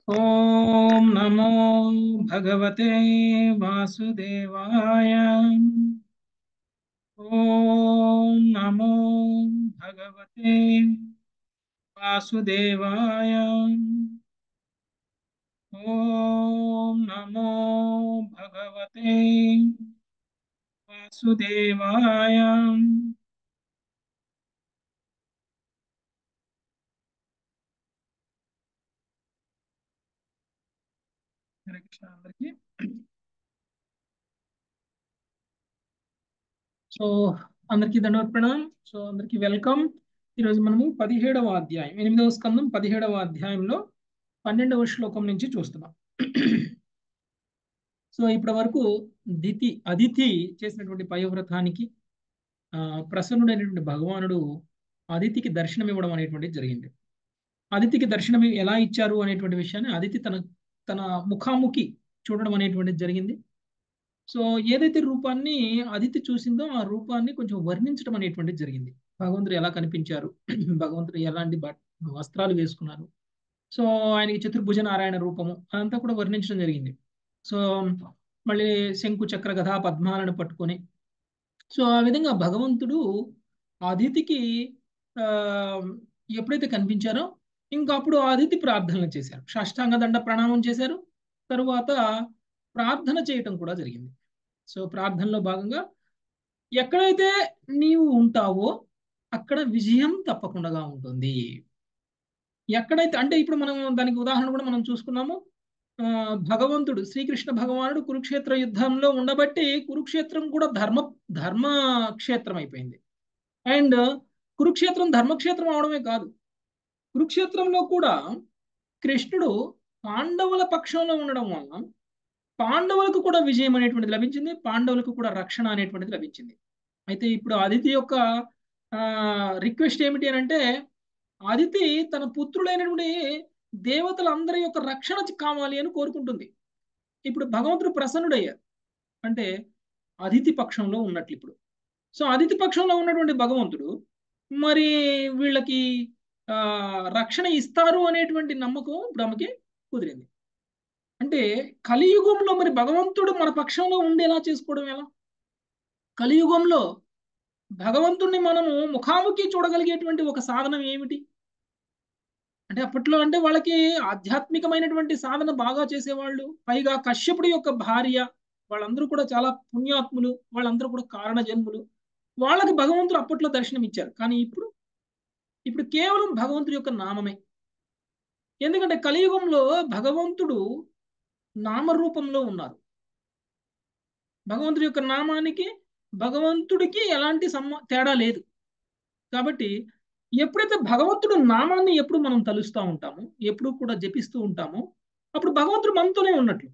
ఓం నమో భగవతే వాసుదేవాయ. ఓం నమో భగవతే వాసుదేవాయ. ఓం నమో భగవతే వాసుదేవాయ. హరే కృష్ణ అందరికీ. సో అందరికీ దండవత్ ప్రణాం. సో అందరికీ వెల్కమ్. ఈరోజు మనము 17వ అధ్యాయం 8వ స్కందం 17వ అధ్యాయంలో 12వ శ్లోకం నుంచి చూస్తున్నాం. సో ఇప్పటి వరకు అదితి చేసినటువంటి పయోవ్రతానికి ప్రసన్నుడైనటువంటి భగవానుడు అదితికి దర్శనం ఇవ్వడం అనేటువంటిది జరిగింది. అదితికి దర్శనం ఎలా ఇచ్చారు అనేటువంటి విషయాన్ని అదితి తన తన ముఖాముఖి చూడడం అనేటువంటిది జరిగింది. సో ఏదైతే రూపాన్ని అదితి చూసిందో ఆ రూపాన్ని కొంచెం వర్ణించడం అనేటువంటిది జరిగింది. భగవంతుడు ఎలా కనిపించారు, భగవంతుడు ఎలాంటి వస్త్రాలు వేసుకున్నారు, సో ఆయనకి చతుర్భుజ నారాయణ రూపము అదంతా కూడా వర్ణించడం జరిగింది. సో మళ్ళీ శంకు చక్ర గదా పద్మాలను పట్టుకొని, సో ఆ విధంగా భగవంతుడు అదితికి ఆ ఎప్పుడైతే కనిపించారో ఇంకా అప్పుడు అదితి ప్రార్థనలు చేశారు, సాష్టాంగ దండ ప్రణామం చేశారు. తరువాత ప్రార్థన చేయటం కూడా జరిగింది. సో ప్రార్థనలో భాగంగా ఎక్కడైతే నీవు ఉంటావో అక్కడ విజయం తప్పకుండా ఉంటుంది. ఎక్కడైతే అంటే ఇప్పుడు మనం దానికి ఉదాహరణ కూడా మనం చూసుకున్నాము. భగవంతుడు శ్రీకృష్ణ భగవానుడు కురుక్షేత్ర యుద్ధంలో ఉండబట్టి కురుక్షేత్రం కూడా ధర్మ క్షేత్రం అయిపోయింది. అండ్ కురుక్షేత్రం ధర్మక్షేత్రం అవడమే కాదు, కురుక్షేత్రంలో కూడా కృష్ణుడు పాండవుల పక్షంలో ఉండడం వలన పాండవులకు కూడా విజయం అనేటువంటిది లభించింది, పాండవులకు కూడా రక్షణ అనేటువంటిది లభించింది. అయితే ఇప్పుడు అదితి యొక్క రిక్వెస్ట్ ఏమిటి అని అంటే, అదితి తన పుత్రులైనటువంటి దేవతలందరి యొక్క రక్షణ కావాలి అని కోరుకుంటుంది. ఇప్పుడు భగవంతుడు ప్రసన్నుడయ్యారు అంటే అదితి పక్షంలో ఉన్నట్లు ఇప్పుడు. సో అదితి పక్షంలో ఉన్నటువంటి భగవంతుడు మరి వీళ్ళకి రక్షణ ఇస్తారు అనేటువంటి నమ్మకం ఇప్పుడు ఆమెకి కుదిరింది. అంటే కలియుగంలో మరి భగవంతుడు మన పక్షంలో ఉండేలా చేసుకోవడం ఎలా? కలియుగంలో భగవంతుడిని మనము ముఖాముఖి చూడగలిగేటువంటి ఒక సాధనం ఏమిటి అంటే, అప్పట్లో అంటే వాళ్ళకి ఆధ్యాత్మికమైనటువంటి సాధన బాగా చేసేవాళ్ళు, పైగా కశ్యపుడి యొక్క భార్య, వాళ్ళందరూ కూడా చాలా పుణ్యాత్ములు, వాళ్ళందరూ కూడా కారణ జన్ములు, వాళ్ళకి భగవంతుడు అప్పట్లో దర్శనం ఇచ్చారు. కానీ ఇప్పుడు ఇప్పుడు కేవలం భగవంతుడి యొక్క నామమే. ఎందుకంటే కలియుగంలో భగవంతుడు నామరూపంలో ఉన్నారు. భగవంతుడి యొక్క నామానికి భగవంతుడికి ఎలాంటి తేడా లేదు. కాబట్టి ఎప్పుడైతే భగవంతుడు నామాన్ని ఎప్పుడు మనం తలుస్తూ ఉంటామో, ఎప్పుడు కూడా జపిస్తూ ఉంటామో, అప్పుడు భగవంతుడు మనతోనే ఉన్నట్లు.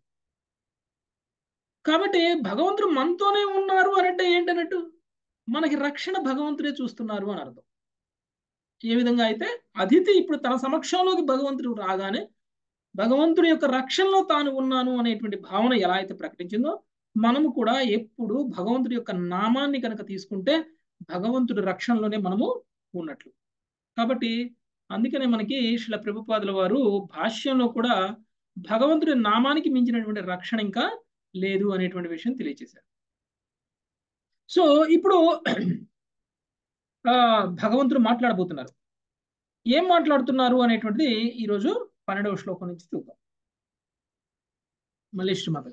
కాబట్టి భగవంతుడు మనతోనే ఉన్నారు అనంటే ఏంటన్నట్టు, మనకి రక్షణ భగవంతుడే చూస్తున్నారు అని అర్థం. ఏ విధంగా అయితే అదితి ఇప్పుడు తన సమక్షంలోకి భగవంతుడు రాగానే భగవంతుడి యొక్క రక్షణలో తాను ఉన్నాను అనేటువంటి భావన ఎలా అయితే ప్రకటించిందో, మనము కూడా ఎప్పుడు భగవంతుడి యొక్క నామాన్ని కనుక తీసుకుంటే భగవంతుడి రక్షణలోనే మనము ఉన్నట్లు. కాబట్టి అందుకనే మనకి శ్రీల ప్రభుపాదుల వారు భాష్యంలో కూడా భగవంతుడి నామానికి మించినటువంటి రక్షణ ఇంకా లేదు అనేటువంటి విషయం తెలియజేశారు. సో ఇప్పుడు భగవంతుడు మాట్లాడబోతున్నారు. ఏం మాట్లాడుతున్నారు అనేటువంటిది ఈరోజు 12వ శ్లోకం నుంచి చూద్దాం. మళ్ళీ శ్రీమాత.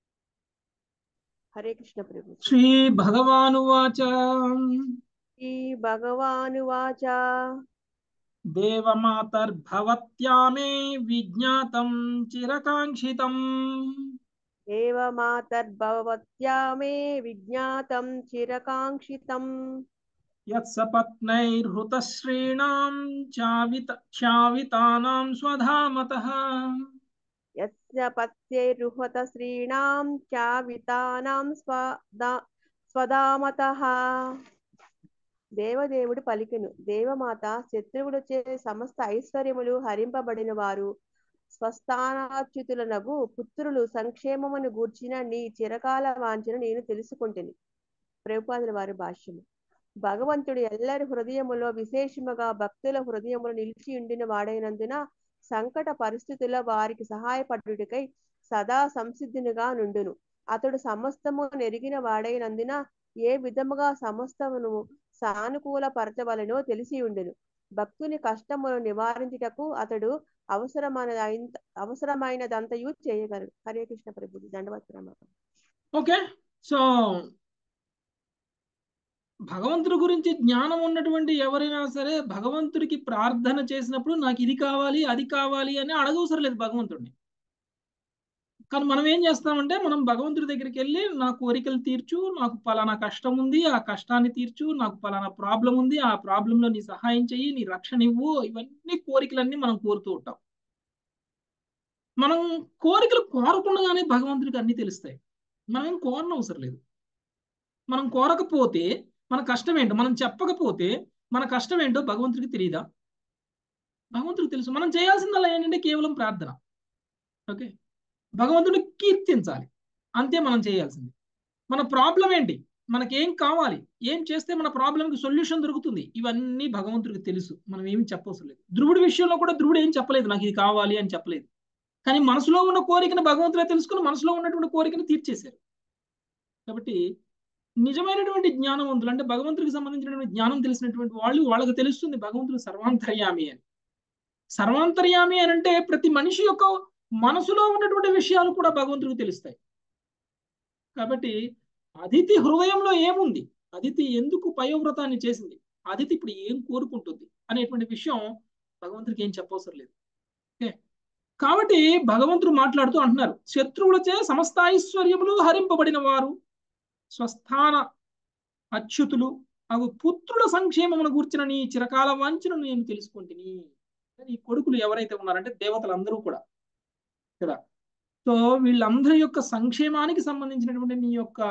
హరే కృష్ణ ప్రభు. శ్రీ భగవానువాచ శ్రీ భగవానువాచ దేవమాతర్భవత్యా మే విజ్ఞాతం చిరకాంక్షితం దేవమాతర్భవత్యా మే విజ్ఞాతం చిరకాంక్షితం యత్సపత్నైర్హృతశ్రీణాం చావితానాం స్వధామతః యస్య పత్యైర్హృత శ్రీణాం చావితానాం స్వధామతః. దేవదేవుడు పలికెను, దేవమాత శత్రువులచే సమస్త ఐశ్వర్యములు హరింపబడిన వారు స్వస్థానాచ్యుతులనగు పుత్రులు సంక్షేమమును గూర్చిన నీ చిరకాల వాంఛను నేను తెలుసుకుంటుని. ప్రభుపాదుల వారి భాష్యము. భగవంతుడు ఎల్లరి హృదయములో విశేషముగా భక్తుల హృదయములు నిలిచి ఉండిన వాడైనందున సంకట పరిస్థితుల్లో వారికి సహాయపడుటకై సదా సంసిద్ధునిగా నుండును. అతడు సమస్తము నెరిగిన వాడైనందున ఏ విధముగా సమస్తమును సానుకూల పరచవలనో తెలిసి ఉండును. భక్తుని కష్టమును నివారించుటకు అతడు అవసరమైనదంతయు చేయగలడు. హరే కృష్ణ ప్రభుజీ. దండవత్రమ. ఓకే. సో భగవంతుడి గురించి జ్ఞానం ఉన్నటువంటి ఎవరైనా సరే భగవంతుడికి ప్రార్థన చేసినప్పుడు నాకు ఇది కావాలి అది కావాలి అని అడగవసరం లేదు భగవంతుడిని. కానీ మనం ఏం చేస్తామంటే మనం భగవంతుడి దగ్గరికి వెళ్ళి నా కోరికలు తీర్చు, నాకు పలానా కష్టం ఉంది ఆ కష్టాన్ని తీర్చు, నాకు పలానా ప్రాబ్లం ఉంది ఆ ప్రాబ్లంలో నీ సహాయం చెయ్యి, నీ రక్షణ ఇవ్వు, ఇవన్నీ కోరికలన్నీ మనం కోరుతూ ఉంటాం. మనం కోరికలు కోరకుండానే భగవంతుడికి అన్ని తెలుస్తాయి. మనం ఏం కోరనవసరం లేదు. మనం కోరకపోతే మన కష్టం ఏంటో మనం చెప్పకపోతే మన కష్టం ఏంటో భగవంతుడికి తెలియదా? భగవంతుడికి తెలుసు. మనం చేయాల్సిందల్లా ఏంటంటే కేవలం ప్రార్థన. ఓకే, భగవంతుడిని కీర్తించాలి, అంతే మనం చేయాల్సింది. మన ప్రాబ్లం ఏంటి, మనకేం కావాలి, ఏం చేస్తే మన ప్రాబ్లంకి సొల్యూషన్ దొరుకుతుంది, ఇవన్నీ భగవంతుడికి తెలుసు. మనం ఏమి చెప్పవసరం లేదు. ధ్రువుడి విషయంలో కూడా ధ్రువుడు ఏం చెప్పలేదు, నాకు ఇది కావాలి అని చెప్పలేదు. కానీ మనసులో ఉన్న కోరికను భగవంతుడే తెలుసుకుని మనసులో ఉన్నటువంటి కోరికను తీర్చేశారు. కాబట్టి నిజమైనటువంటి జ్ఞానవంతులు అంటే భగవంతుడికి సంబంధించినటువంటి జ్ఞానం తెలిసినటువంటి వాళ్ళు, వాళ్ళకి తెలుస్తుంది భగవంతుడు సర్వాంతర్యామి అని. సర్వాంతర్యామి అని అంటే ప్రతి మనిషి యొక్క మనసులో ఉన్నటువంటి విషయాలు కూడా భగవంతుడికి తెలుస్తాయి. కాబట్టి అదితి హృదయంలో ఏముంది, అదితి ఎందుకు పయోవ్రతాన్ని చేసింది, అదితి ఇప్పుడు ఏం కోరుకుంటుంది అనేటువంటి విషయం భగవంతుడికి ఏం చెప్పవసరం లేదు. ఓకే, కాబట్టి భగవంతుడు మాట్లాడుతూ అంటున్నారు, శత్రువులచే సమస్త ఐశ్వర్యములు హరింపబడిన వారు స్వస్థాన అచ్యుతులు అవి పుత్రుల సంక్షేమమును గూర్చిన నీ చిరకాల వాంఛను నేను తెలుసుకుంటుని. ఈ కొడుకులు ఎవరైతే ఉన్నారంటే దేవతలందరూ కూడా కదా. సో వీళ్ళందరి యొక్క సంక్షేమానికి సంబంధించినటువంటి నీ యొక్క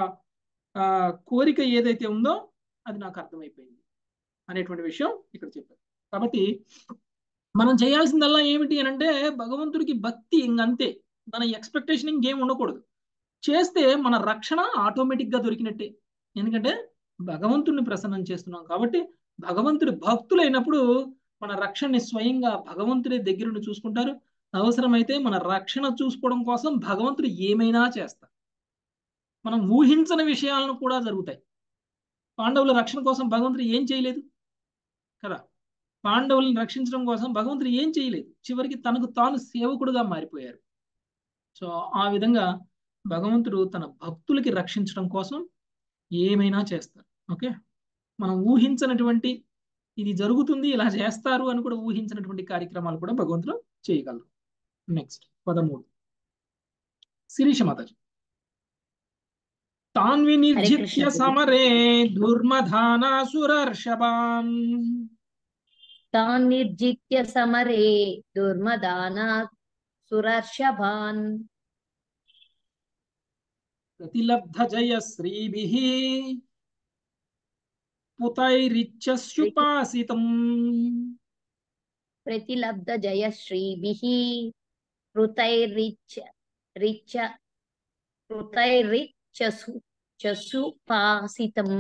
కోరిక ఏదైతే ఉందో అది నాకు అర్థమైపోయింది అనేటువంటి విషయం ఇక్కడ చెప్పారు. కాబట్టి మనం చేయాల్సిందల్లా ఏమిటి అని అంటే భగవంతుడికి భక్తి, ఇంకంతే. మన ఎక్స్పెక్టేషన్ ఇంకేం ఉండకూడదు. చేస్తే మన రక్షణ ఆటోమేటిక్గా దొరికినట్టే. ఎందుకంటే భగవంతుడిని ప్రసన్నం చేస్తున్నాం కాబట్టి భగవంతుడి భక్తులైనప్పుడు మన రక్షణని స్వయంగా భగవంతుడి దగ్గరుండి చూసుకుంటారు. అవసరమైతే మన రక్షణ చూసుకోవడం కోసం భగవంతుడు ఏమైనా చేస్తారు. మనం ఊహించని విషయాలను కూడా జరుగుతాయి. పాండవుల రక్షణ కోసం భగవంతుడు ఏం చేయలేదు కదా. పాండవులను రక్షించడం కోసం భగవంతుడు ఏం చేయలేదు, చివరికి తనకు తాను సేవకుడుగా మారిపోయారు. సో ఆ విధంగా భగవంతుడు తన భక్తులకి రక్షించడం కోసం ఏమైనా చేస్తారు. ఓకే, మనం ఊహించినటువంటి ఇది జరుగుతుంది ఇలా చేస్తారు అని కూడా ఊహించినటువంటి కార్యక్రమాలు కూడా భగవంతుడు చేయగలరు. నెక్స్ట్ 13 శిరీష మాతాజీ. తాన్వి నిర్జిత్య సమరే దుర్మధానాసురర్షభాన్. తాన్ నిర్జిత్య సమరే దుర్మదానాసురర్షభాన్. ప్రతిలబ్ధ జయ శ్రీభిః పుతైరిచ్ఛస్యుపాసితం. ప్రతిలబ్ధ జయశ్రీభిః పృతైరిచ్ఛసుపాసితం.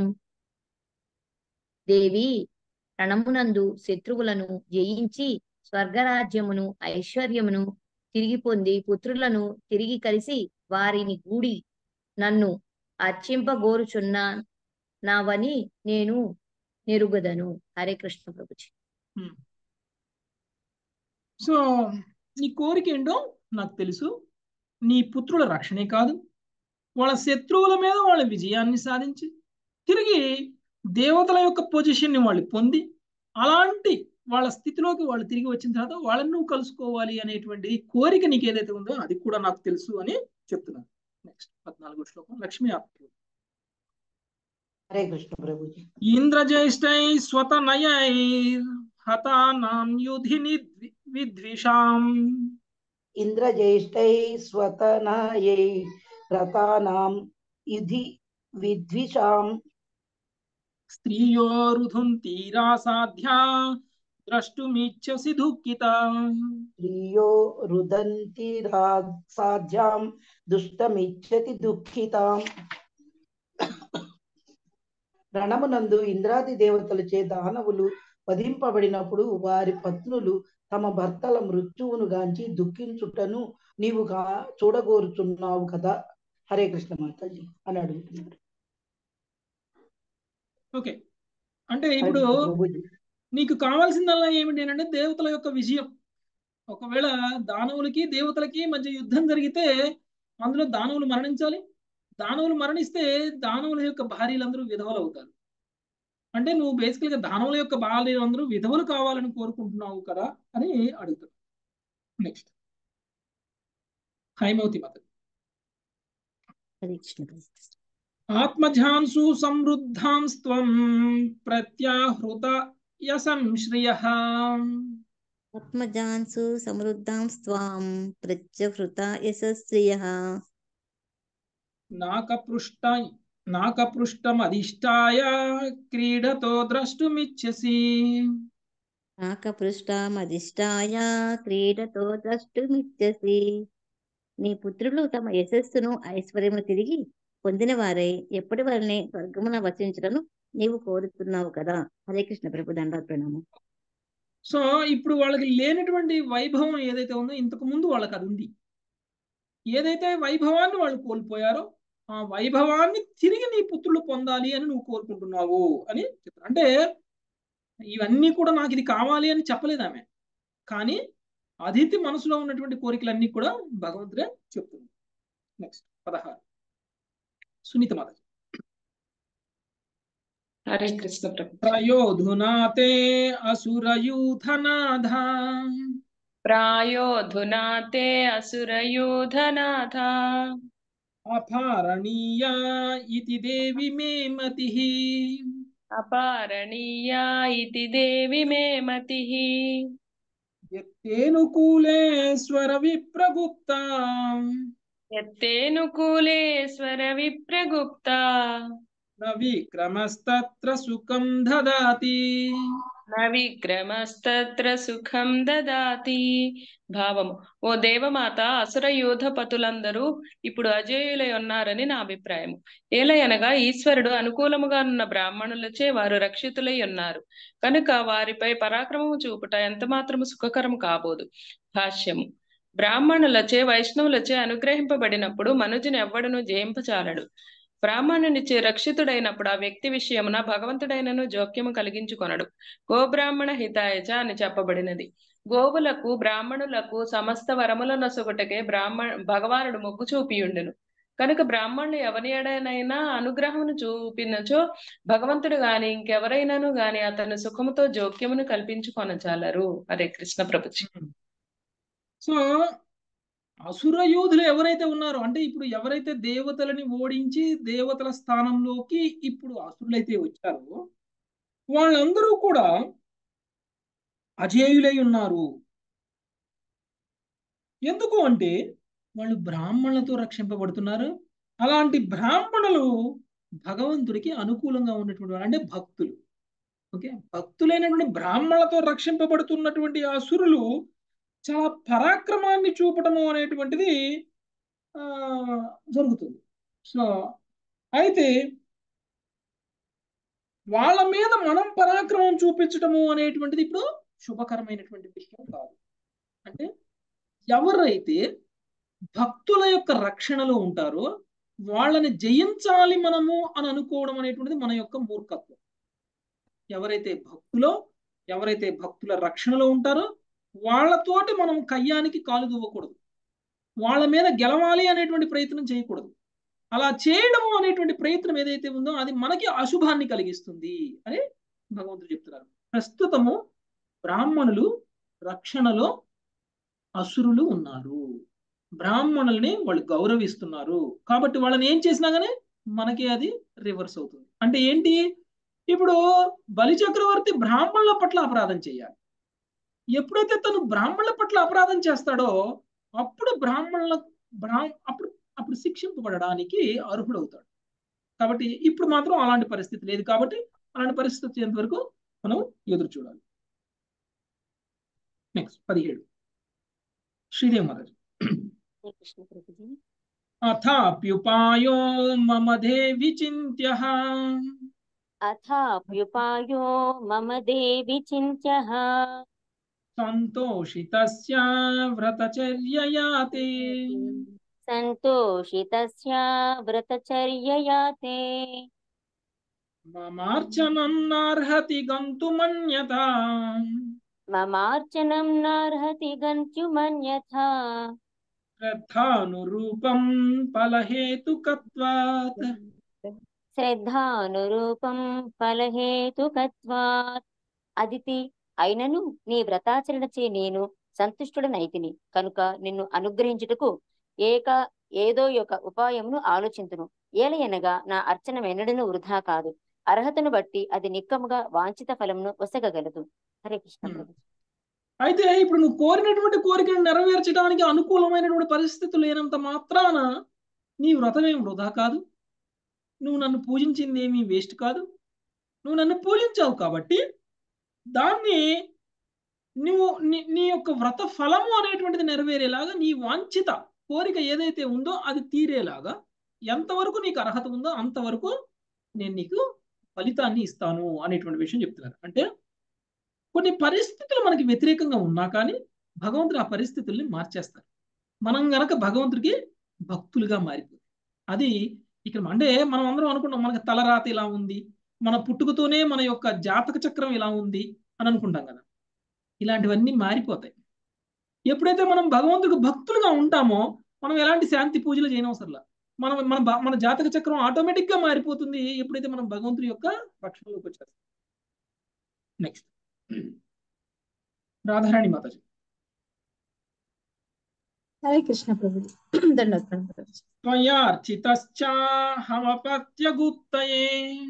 దేవి, రణమునందు శత్రువులను జయించి స్వర్గరాజ్యమును ఐశ్వర్యమును తిరిగి పొంది పుత్రులను తిరిగి కలిసి వారిని గూడి నన్ను అర్చింపగోరుచున్నావని నేను నెరుగదను. హరే కృష్ణ ప్రభుజీ. సో నీ కోరిక ఏంటో నాకు తెలుసు. నీ పుత్రుల రక్షణే కాదు, వాళ్ళ శత్రువుల మీద వాళ్ళ విజయాన్ని సాధించి తిరిగి దేవతల యొక్క పొజిషన్ని వాళ్ళు పొంది అలాంటి వాళ్ళ స్థితిలోకి వాళ్ళు తిరిగి వచ్చిన తర్వాత వాళ్ళని నువ్వు కలుసుకోవాలి అనేటువంటి కోరిక నీకు ఏదైతే ఉందో అది కూడా నాకు తెలుసు అని చెప్తున్నాను. నెక్స్ట్ 14వ శ్లోకం లక్ష్మీ ఆప్తి. హరే కృష్ణ ప్రభుజీ. ఇంద్రజ్యేష్ఠై స్వతనయై హతానాం యుధి విద్విషాం. ఇంద్రజ్యేష్ఠై స్వతనయై రతానాం యుధి విద్విషాం. స్త్రియో రుధుంతీరాసాధ్యా ద్రష్టుమిచ్చసి దుఃఖితా. స్త్రియో రుదంతిరాసాధ్యాం దుష్టమిచ్చతి దుఃఖితాం. రణమునందు ఇంద్రాది దేవతలచే దానవులు వధింపబడినప్పుడు వారి పత్నులు తమ భర్తల మృత్యువును గాంచి దుఃఖించుటను నీవు చూడగోరుచున్నావు కదా. హరే కృష్ణ మాతాజీ అని అడుగుతున్నారు. ఓకే, అంటే ఇప్పుడు ప్రభుజీ. నీకు కావాల్సిందల్లా ఏమిటి అంటే దేవతల యొక్క విజయం. ఒకవేళ దానవులకి దేవతలకి మధ్య యుద్ధం జరిగితే అందులో దానవులు మరణించాలి. దానవులు మరణిస్తే దానవుల యొక్క భార్యలందరూ విధవలు అవుతారు. అంటే నువ్వు బేసికల్ గా దానవుల యొక్క భార్యలందరూ విధవలు కావాలని కోరుకుంటున్నావు కదా అని అడుగుతావు. నెక్స్ట్ హైమవతి మత. హరే కృష్ణ ప్రభుజీ. ఆత్మధ్యాంసు సమృద్ధాం స్త్వం ప్రత్యాహృత యసంశ్రియః ఆత్మజాన్సు సమృద్ధాం స్వాం ప్రత్యహృత యశస్శ్రియః నాకపృష్టమధిష్టాయ క్రీడతో ద్రష్టుమిచ్చసి. నాకపృష్ఠమధిష్టాయ క్రీడతో ద్రష్టుమిచ్చసి. నీ పుత్రులు తమ యశస్సును ఐశ్వర్యమును తిరిగి పొందిన వారై ఎప్పటి వరనే స్వర్గమున వసించడను నీవు కోరుతున్నావు కదా. హరే కృష్ణ ప్రభు. దండాత్ ప్రణామం. సో ఇప్పుడు వాళ్ళకి లేనటువంటి వైభవం ఏదైతే ఉందో ఇంతకు ముందు వాళ్ళకి అది ఉంది. ఏదైతే వైభవాన్ని వాళ్ళు కోల్పోయారో ఆ వైభవాన్ని తిరిగి నీ పుత్రులు పొందాలి అని నువ్వు కోరుకుంటున్నావు అని చెప్తారు. అంటే ఇవన్నీ కూడా నాకు ఇది కావాలి అని చెప్పలేదు ఆమె, కానీ అదితి మనసులో ఉన్నటువంటి కోరికలన్నీ కూడా భగవంతుడే చెప్తుంది. నెక్స్ట్ 16 సునీత మాత. హరే కృష్ణ ప్రభు. ప్రయోధునాతే అసురయూథనాథ ప్రాయోధునా తే అసురయూధనాథ అపారణీయా ఇతి దేవి మే మతిః. అపారణీయా ఇతి దేవి మే మతిః. యత్తేనుకూలేశ్వర విప్రగుప్తా యత్తేనుకూలేశ్వర విప్రగుప్తా న విక్రమస్తత్ర సుఖం దదాతి. న విక్రమస్తత్ర సుఖం దదాతి. భావము: ఓ దేవమాత, అసుర యోధపతులందరూ ఇప్పుడు అజేయులై ఉన్నారని నా అభిప్రాయం. ఏలయనగా ఈశ్వరుడు అనుకూలముగా ఉన్న బ్రాహ్మణులచే వారు రక్షితులై ఉన్నారు కనుక వారిపై పరాక్రమము చూపుట ఎంత మాత్రము సుఖకరం కాబోదు. భాష్యము: బ్రాహ్మణులచే వైష్ణవులచే అనుగ్రహింపబడినప్పుడు మనుజుని ఎవ్వడును జయింపచాలడు. బ్రాహ్మణునిచే రక్షితుడైనప్పుడు ఆ వ్యక్తి విషయమున భగవంతుడైనను జోక్యము కలిగించుకొనడు. గోబ్రాహ్మణ హితాయచ అని చెప్పబడినది. గోవులకు బ్రాహ్మణులకు సమస్త వరముల నొసగుటకే భగవానుడు మొగ్గు చూపియుండును కనుక బ్రాహ్మణులు ఎవరి ఎడనైనా అనుగ్రహమును చూపినచో భగవంతుడు గాని ఇంకెవరైనాను గాని అతను సుఖముతో జోక్యమును కల్పించుకొనచాలరు. హరే కృష్ణ ప్రభుజీ. సో అసుర యోధులు ఎవరైతే ఉన్నారో అంటే ఇప్పుడు ఎవరైతే దేవతలని ఓడించి దేవతల స్థానంలోకి ఇప్పుడు అసురులైతే వచ్చారో వాళ్ళందరూ కూడా అజేయులై ఉన్నారు. ఎందుకు అంటే వాళ్ళు బ్రాహ్మణులతో రక్షింపబడుతున్నారు. అలాంటి బ్రాహ్మణులు భగవంతుడికి అనుకూలంగా ఉన్నటువంటి వాళ్ళు అంటే భక్తులు. ఓకే, భక్తులైనటువంటి బ్రాహ్మణులతో రక్షింపబడుతున్నటువంటి అసురులు చాలా పరాక్రమాన్ని చూపటము అనేటువంటిది జరుగుతుంది. సో అయితే వాళ్ళ మీద మనం పరాక్రమం చూపించటము అనేటువంటిది ఇప్పుడు శుభకరమైనటువంటి విషయం కాదు. అంటే ఎవరైతే భక్తుల యొక్క రక్షణలో ఉంటారో వాళ్ళని జయించాలి మనము అని అనుకోవడం అనేటువంటిది మన యొక్క మూర్ఖత్వం. ఎవరైతే భక్తుల రక్షణలో ఉంటారో వాళ్ళతోటి మనం కయ్యానికి కాలు దువ్వకూడదు. వాళ్ళ మీద గెలవాలి అనేటువంటి ప్రయత్నం చేయకూడదు. అలా చేయడం అనేటువంటి ప్రయత్నం ఏదైతే ఉందో అది మనకి అశుభాన్ని కలిగిస్తుంది అని భగవంతుడు చెప్తున్నారు. ప్రస్తుతము బ్రాహ్మణులు రక్షణలో అసురులు ఉన్నారు. బ్రాహ్మణుల్ని వాళ్ళు గౌరవిస్తున్నారు కాబట్టి వాళ్ళని ఏం చేసినా గానీ మనకి అది రివర్స్ అవుతుంది. అంటే ఏంటి, ఇప్పుడు బలి చక్రవర్తి బ్రాహ్మణుల పట్ల అపరాధం చేయాలి. ఎప్పుడైతే తను బ్రాహ్మణుల పట్ల అపరాధం చేస్తాడో అప్పుడు అప్పుడు శిక్షింపబడడానికి అర్హుడవుతాడు. కాబట్టి ఇప్పుడు మాత్రం అలాంటి పరిస్థితి లేదు. కాబట్టి అలాంటి పరిస్థితి వచ్చేంత వరకు మనం ఎదురు చూడాలి. నెక్స్ట్ 17 శ్రీదేవి మహారాజ్. అథాప్యుపాయో మమ దేవి చింత్యః అథాప్యుపాయో మమ దేవి చింత్యః సంతోషితస్య వ్రతచర్యయా తే సంతోషితస్య వ్రతచర్యయా తే మమార్చనం నార్హతి గంతుమన్యథా మమార్చనం నార్హతి గంత్యుమన్యథా శ్రద్ధానురూపం ఫలహేతుకత్వాత్. శ్రద్ధానురూపం ఫలహేతుకత్వాత్. అదితి అయినను నీ వ్రతాచరణచే నేను సంతుష్టుడనైతిని కనుక నిన్ను అనుగ్రహించుటకు ఏదో ఒక ఉపాయమును ఆలోచింతును. ఏలయనగా నా అర్చన వెన్నడను వృధా కాదు. అర్హతను బట్టి అది నిక్కముగా వాంఛిత ఫలమును వసగగలదు. హరే కృష్ణ ప్రభు. అయితే ఇప్పుడు నువ్వు కోరినటువంటి కోరికను నెరవేర్చడానికి అనుకూలమైనటువంటి పరిస్థితులు లేనంత మాత్రాన నీ వ్రతం ఏం వృధా కాదు. నువ్వు నన్ను పూజించింది ఏమీ వేస్ట్ కాదు. నువ్వు నన్ను పూజించావు కాబట్టి దాన్ని నువ్వు నీ యొక్క వ్రత ఫలము అనేటువంటిది నెరవేరేలాగా నీ వాంఛిత కోరిక ఏదైతే ఉందో అది తీరేలాగా ఎంతవరకు నీకు అర్హత ఉందో అంతవరకు నేను నీకు ఫలితాన్ని ఇస్తాను అనేటువంటి విషయం చెప్తున్నారు. అంటే కొన్ని పరిస్థితులు మనకి వ్యతిరేకంగా ఉన్నా కానీ భగవంతుడు ఆ పరిస్థితుల్ని మార్చేస్తారు. మనం గనక భగవంతుడికి భక్తులుగా మారిపోతుంది. అది ఇక్కడ అంటే మనం అందరం అనుకుంటాం మనకి తలరాత ఇలా ఉంది, మన పుట్టుకతోనే మన యొక్క జాతక చక్రం ఇలా ఉంది అని అనుకుంటాం కదా. ఇలాంటివన్నీ మారిపోతాయి. ఎప్పుడైతే మనం భగవంతుడికి భక్తులుగా ఉంటామో మనం ఎలాంటి శాంతి పూజలు చేయనవసరంలా. మన జాతక చక్రం ఆటోమేటిక్ గా మారిపోతుంది ఎప్పుడైతే మనం భగవంతుడి యొక్క రక్షణలోకి వచ్చేస్తాం. నెక్స్ట్ రాధారాణి మాతాజీ. హరే కృష్ణ ప్రభు. దండోత్సవం ప్రభు. త్వయార్చితశ్చాహమపత్యగుప్తయే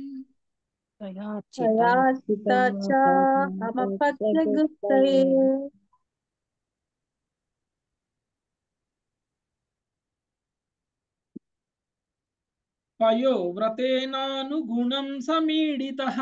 త్వయార్చితశ్చాహమపత్యగుప్తయే పయోవ్రతేనానుగుణం సమీడితః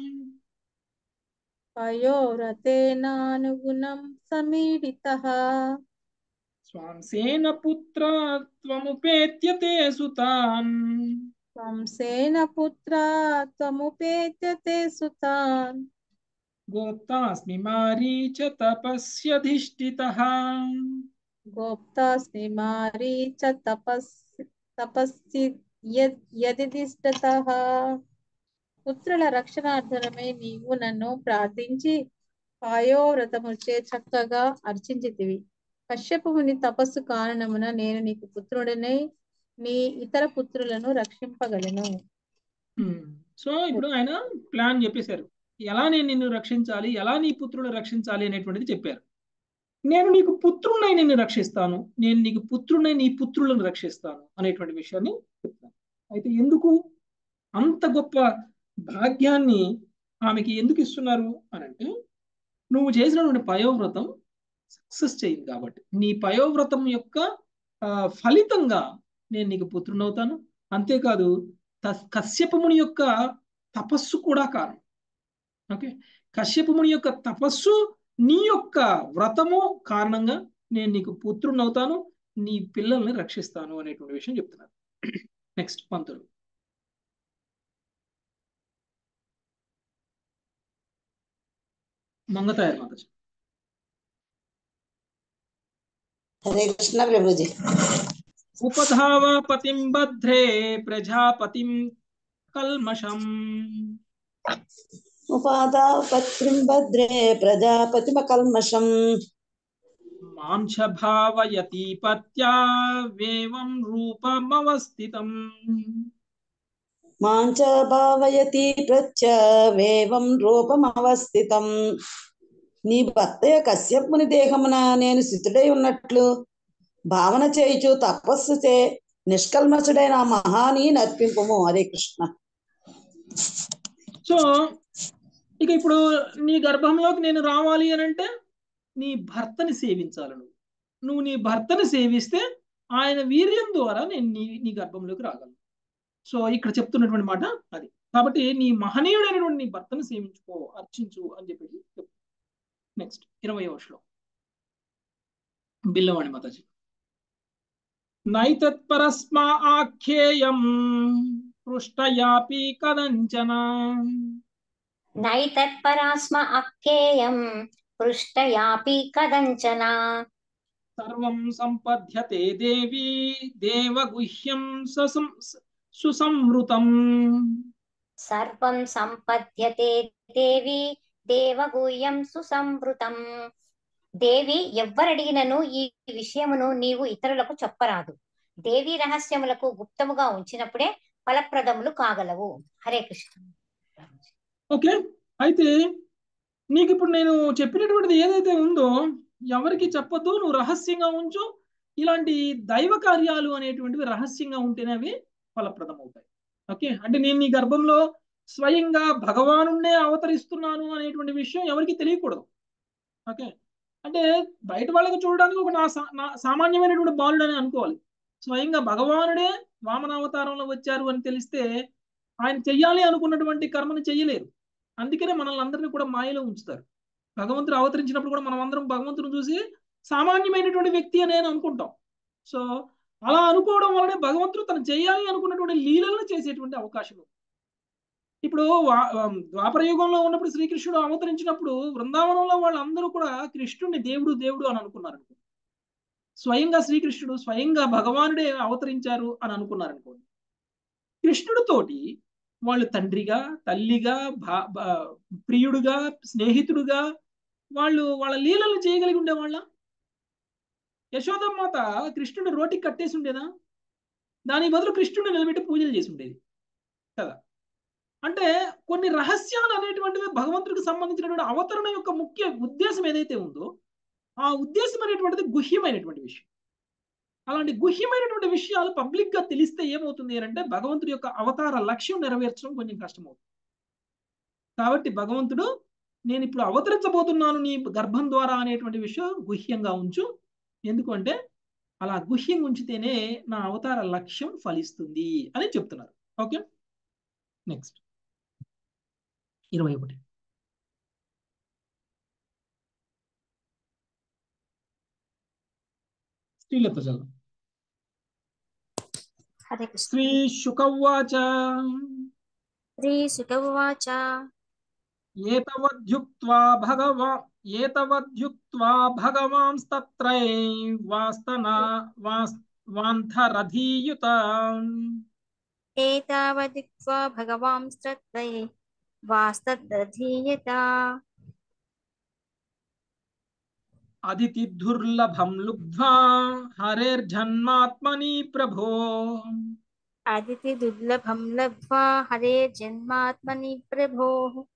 పయోవ్రతేనానుగుణం సమీడితః స్వాంసేన పుత్రా త్వముపేత్య తే సుతాన్ వంశేన పుత్రా త్వముపేత్య తే సుతాన్ గోప్తాస్మి మారీచ తపస్యధిష్ఠితః గోప్తాస్మి మారీచ తపస్సి యదిష్టతః. పుత్రుల రక్షణార్థమై నీవు నన్ను ప్రార్థించి పాయోవ్రతముచే చక్కగా అర్చించితివి. కశ్యపుని తపస్సు కారణమున నేను నీకు పుత్రుడనై నీ ఇతర పుత్రులను రక్షింపగలను. సో ఇప్పుడు ఆయన ప్లాన్ చెప్పేశారు. ఎలా నేను నిన్ను రక్షించాలి, ఎలా నీ పుత్రుడు రక్షించాలి అనేటువంటిది చెప్పారు. నేను నీకు పుత్రుడినై నిన్ను రక్షిస్తాను, నేను నీకు పుత్రుడినై నీ పుత్రులను రక్షిస్తాను అనేటువంటి విషయాన్ని చెప్తాను. అయితే ఎందుకు అంత గొప్ప భాగ్యాన్ని ఆమెకి ఎందుకు ఇస్తున్నారు అని అంటే, నువ్వు చేసినటువంటి పయోవ్రతం సక్సెస్ చేయింది కాబట్టి నీ పయోవ్రతం యొక్క ఫలితంగా నేను నీకు పుత్రునవుతాను. అంతేకాదు కశ్యపముని యొక్క తపస్సు కూడా కారణం. ఓకే, కశ్యపముని యొక్క తపస్సు నీ యొక్క వ్రతము కారణంగా నేను నీకు పుత్రునవుతాను, నీ పిల్లల్ని రక్షిస్తాను అనేటువంటి విషయం చెప్తున్నారు. నెక్స్ట్ పంతులు. మంగతాయర్ మాతాజీ. హరే కృష్ణ ప్రభుజీ. ఉపధావ పతిం భద్రే ప్రజాపతిం కల్మషం ఉపాదాపత్రిం భద్రే ప్రజాపతిమకల్మషం మాం చ భావయతి పత్యా వేవం రూపమవస్థితం మాంచ భావయతి ప్రత్యవేవం రూపమవస్థితం. నీ భర్త కశ్యపుని దేహమున నేను స్థితుడై ఉన్నట్లు భావన చేయుచు తపస్సు చే నిష్కల్మషుడైన మహాని నర్పింపము. హరే కృష్ణ. సో ఇక ఇప్పుడు నీ గర్భంలోకి నేను రావాలి అని అంటే నీ భర్తని సేవించాలి. నువ్వు నీ భర్తని సేవిస్తే ఆయన వీర్యం ద్వారా నేను నీ గర్భంలోకి రాగలను. సో ఇక్కడ చెప్తున్నటువంటి మాట అది. కాబట్టి నీ మహనీయుడైనటువంటి నీ భర్తను సేవించుకో, అర్చించు అని చెప్పి చెప్తాను. నెక్స్ట్ 20వ శ్లోకం. బిల్లవాణి మాతాజీ. నైతత్పరస్మా ఆఖ్యేయం పృష్టయాపి కదంచన నైతత్పరాస్మ అఖ్యేయం పృష్టయాపి కదంచన. సర్వం సంపద్యతే దేవి దేవగుహ్యం సుసంవృతం. సర్వం సంపద్యతే దేవి దేవగుహ్యం సుసంవృతం. దేవి ఎవ్వరడిగినను ఈ విషయమును నీవు ఇతరులకు చెప్పరాదు. దేవి రహస్యములకు గుప్తముగా ఉంచినప్పుడే ఫలప్రదములు కాగలవు. హరే కృష్ణ. ఓకే, అయితే నీకు ఇప్పుడు నేను చెప్పినటువంటిది ఏదైతే ఉందో ఎవరికి చెప్పొద్దు, నువ్వు రహస్యంగా ఉంచు. ఇలాంటి దైవ కార్యాలు అనేటువంటివి రహస్యంగా ఉంటేనే అవి ఫలప్రదం అవుతాయి. ఓకే, అంటే నేను నీ గర్భంలో స్వయంగా భగవానుడే అవతరిస్తున్నాను అనేటువంటి విషయం ఎవరికి తెలియకూడదు. ఓకే, అంటే బయట వాళ్ళకి చూడడానికి ఒక నా సామాన్యమైనటువంటి బాలుడు అని అనుకోవాలి. స్వయంగా భగవానుడే వామనావతారంలో వచ్చారు అని తెలిస్తే ఆయన చెయ్యాలి అనుకున్నటువంటి కర్మని చెయ్యలేరు. అందుకనే మనల్ని అందరినీ కూడా మాయలో ఉంచుతారు. భగవంతుడు అవతరించినప్పుడు కూడా మనం అందరం భగవంతుని చూసి సామాన్యమైనటువంటి వ్యక్తి అని అనుకుంటాం. సో అలా అనుకోవడం వల్లనే భగవంతుడు తను చేయాలి అనుకున్నటువంటి లీలలను చేసేటువంటి అవకాశం. ఇప్పుడు ద్వాపర యుగంలో ఉన్నప్పుడు శ్రీకృష్ణుడు అవతరించినప్పుడు బృందావనంలో వాళ్ళందరూ కూడా కృష్ణుడిని దేవుడు దేవుడు అని అనుకున్నారు. స్వయంగా శ్రీకృష్ణుడు స్వయంగా భగవానుడే అవతరించారు అని అనుకున్నారు అనుకోండి. కృష్ణుడితోటి వాళ్ళు తండ్రిగా, తల్లిగా, ప్రియుడుగా, స్నేహితుడుగా వాళ్ళు వాళ్ళ లీలలు చేయగలిగి ఉండేవాళ్ళ. యశోదమ్మాత కృష్ణుని రోటికి కట్టేసి ఉండేదా? దాని బదులు కృష్ణుడిని నిలబెట్టి పూజలు చేసి ఉండేది కదా. అంటే కొన్ని రహస్యాలు అనేటువంటివి భగవంతుడికి సంబంధించినటువంటి అవతరణ యొక్క ముఖ్య ఉద్దేశం ఏదైతే ఉందో ఆ ఉద్దేశం అనేటువంటిది గుహ్యమైనటువంటి విషయం. అలాంటి గుహ్యమైనటువంటి విషయాలు పబ్లిక్ గా తెలిస్తే ఏమవుతుంది అంటే భగవంతుడి యొక్క అవతార లక్ష్యం నెరవేర్చడం కొంచెం కష్టమవుతుంది. కాబట్టి భగవంతుడు నేను ఇప్పుడు అవతరించబోతున్నాను నీ గర్భం ద్వారా అనేటువంటి విషయం గుహ్యంగా ఉంచు. ఎందుకంటే అలా గుహ్యంగా ఉంచితేనే నా అవతార లక్ష్యం ఫలిస్తుంది అని చెప్తున్నారు. Okay, next 21. శ్రీలత చదువు. శ్రీ శుకవాచ ఏతవద్యుక్త్వా భగవాంస్తత్రైవాస్తరధీయుత అదితి దుర్లభం లుబ్ధ్వా హరేర్జన్మాత్మని ప్రభో. అదితి దుర్లభం లబ్ధ్వా హరేర్జన్మాత్మని ప్రభో.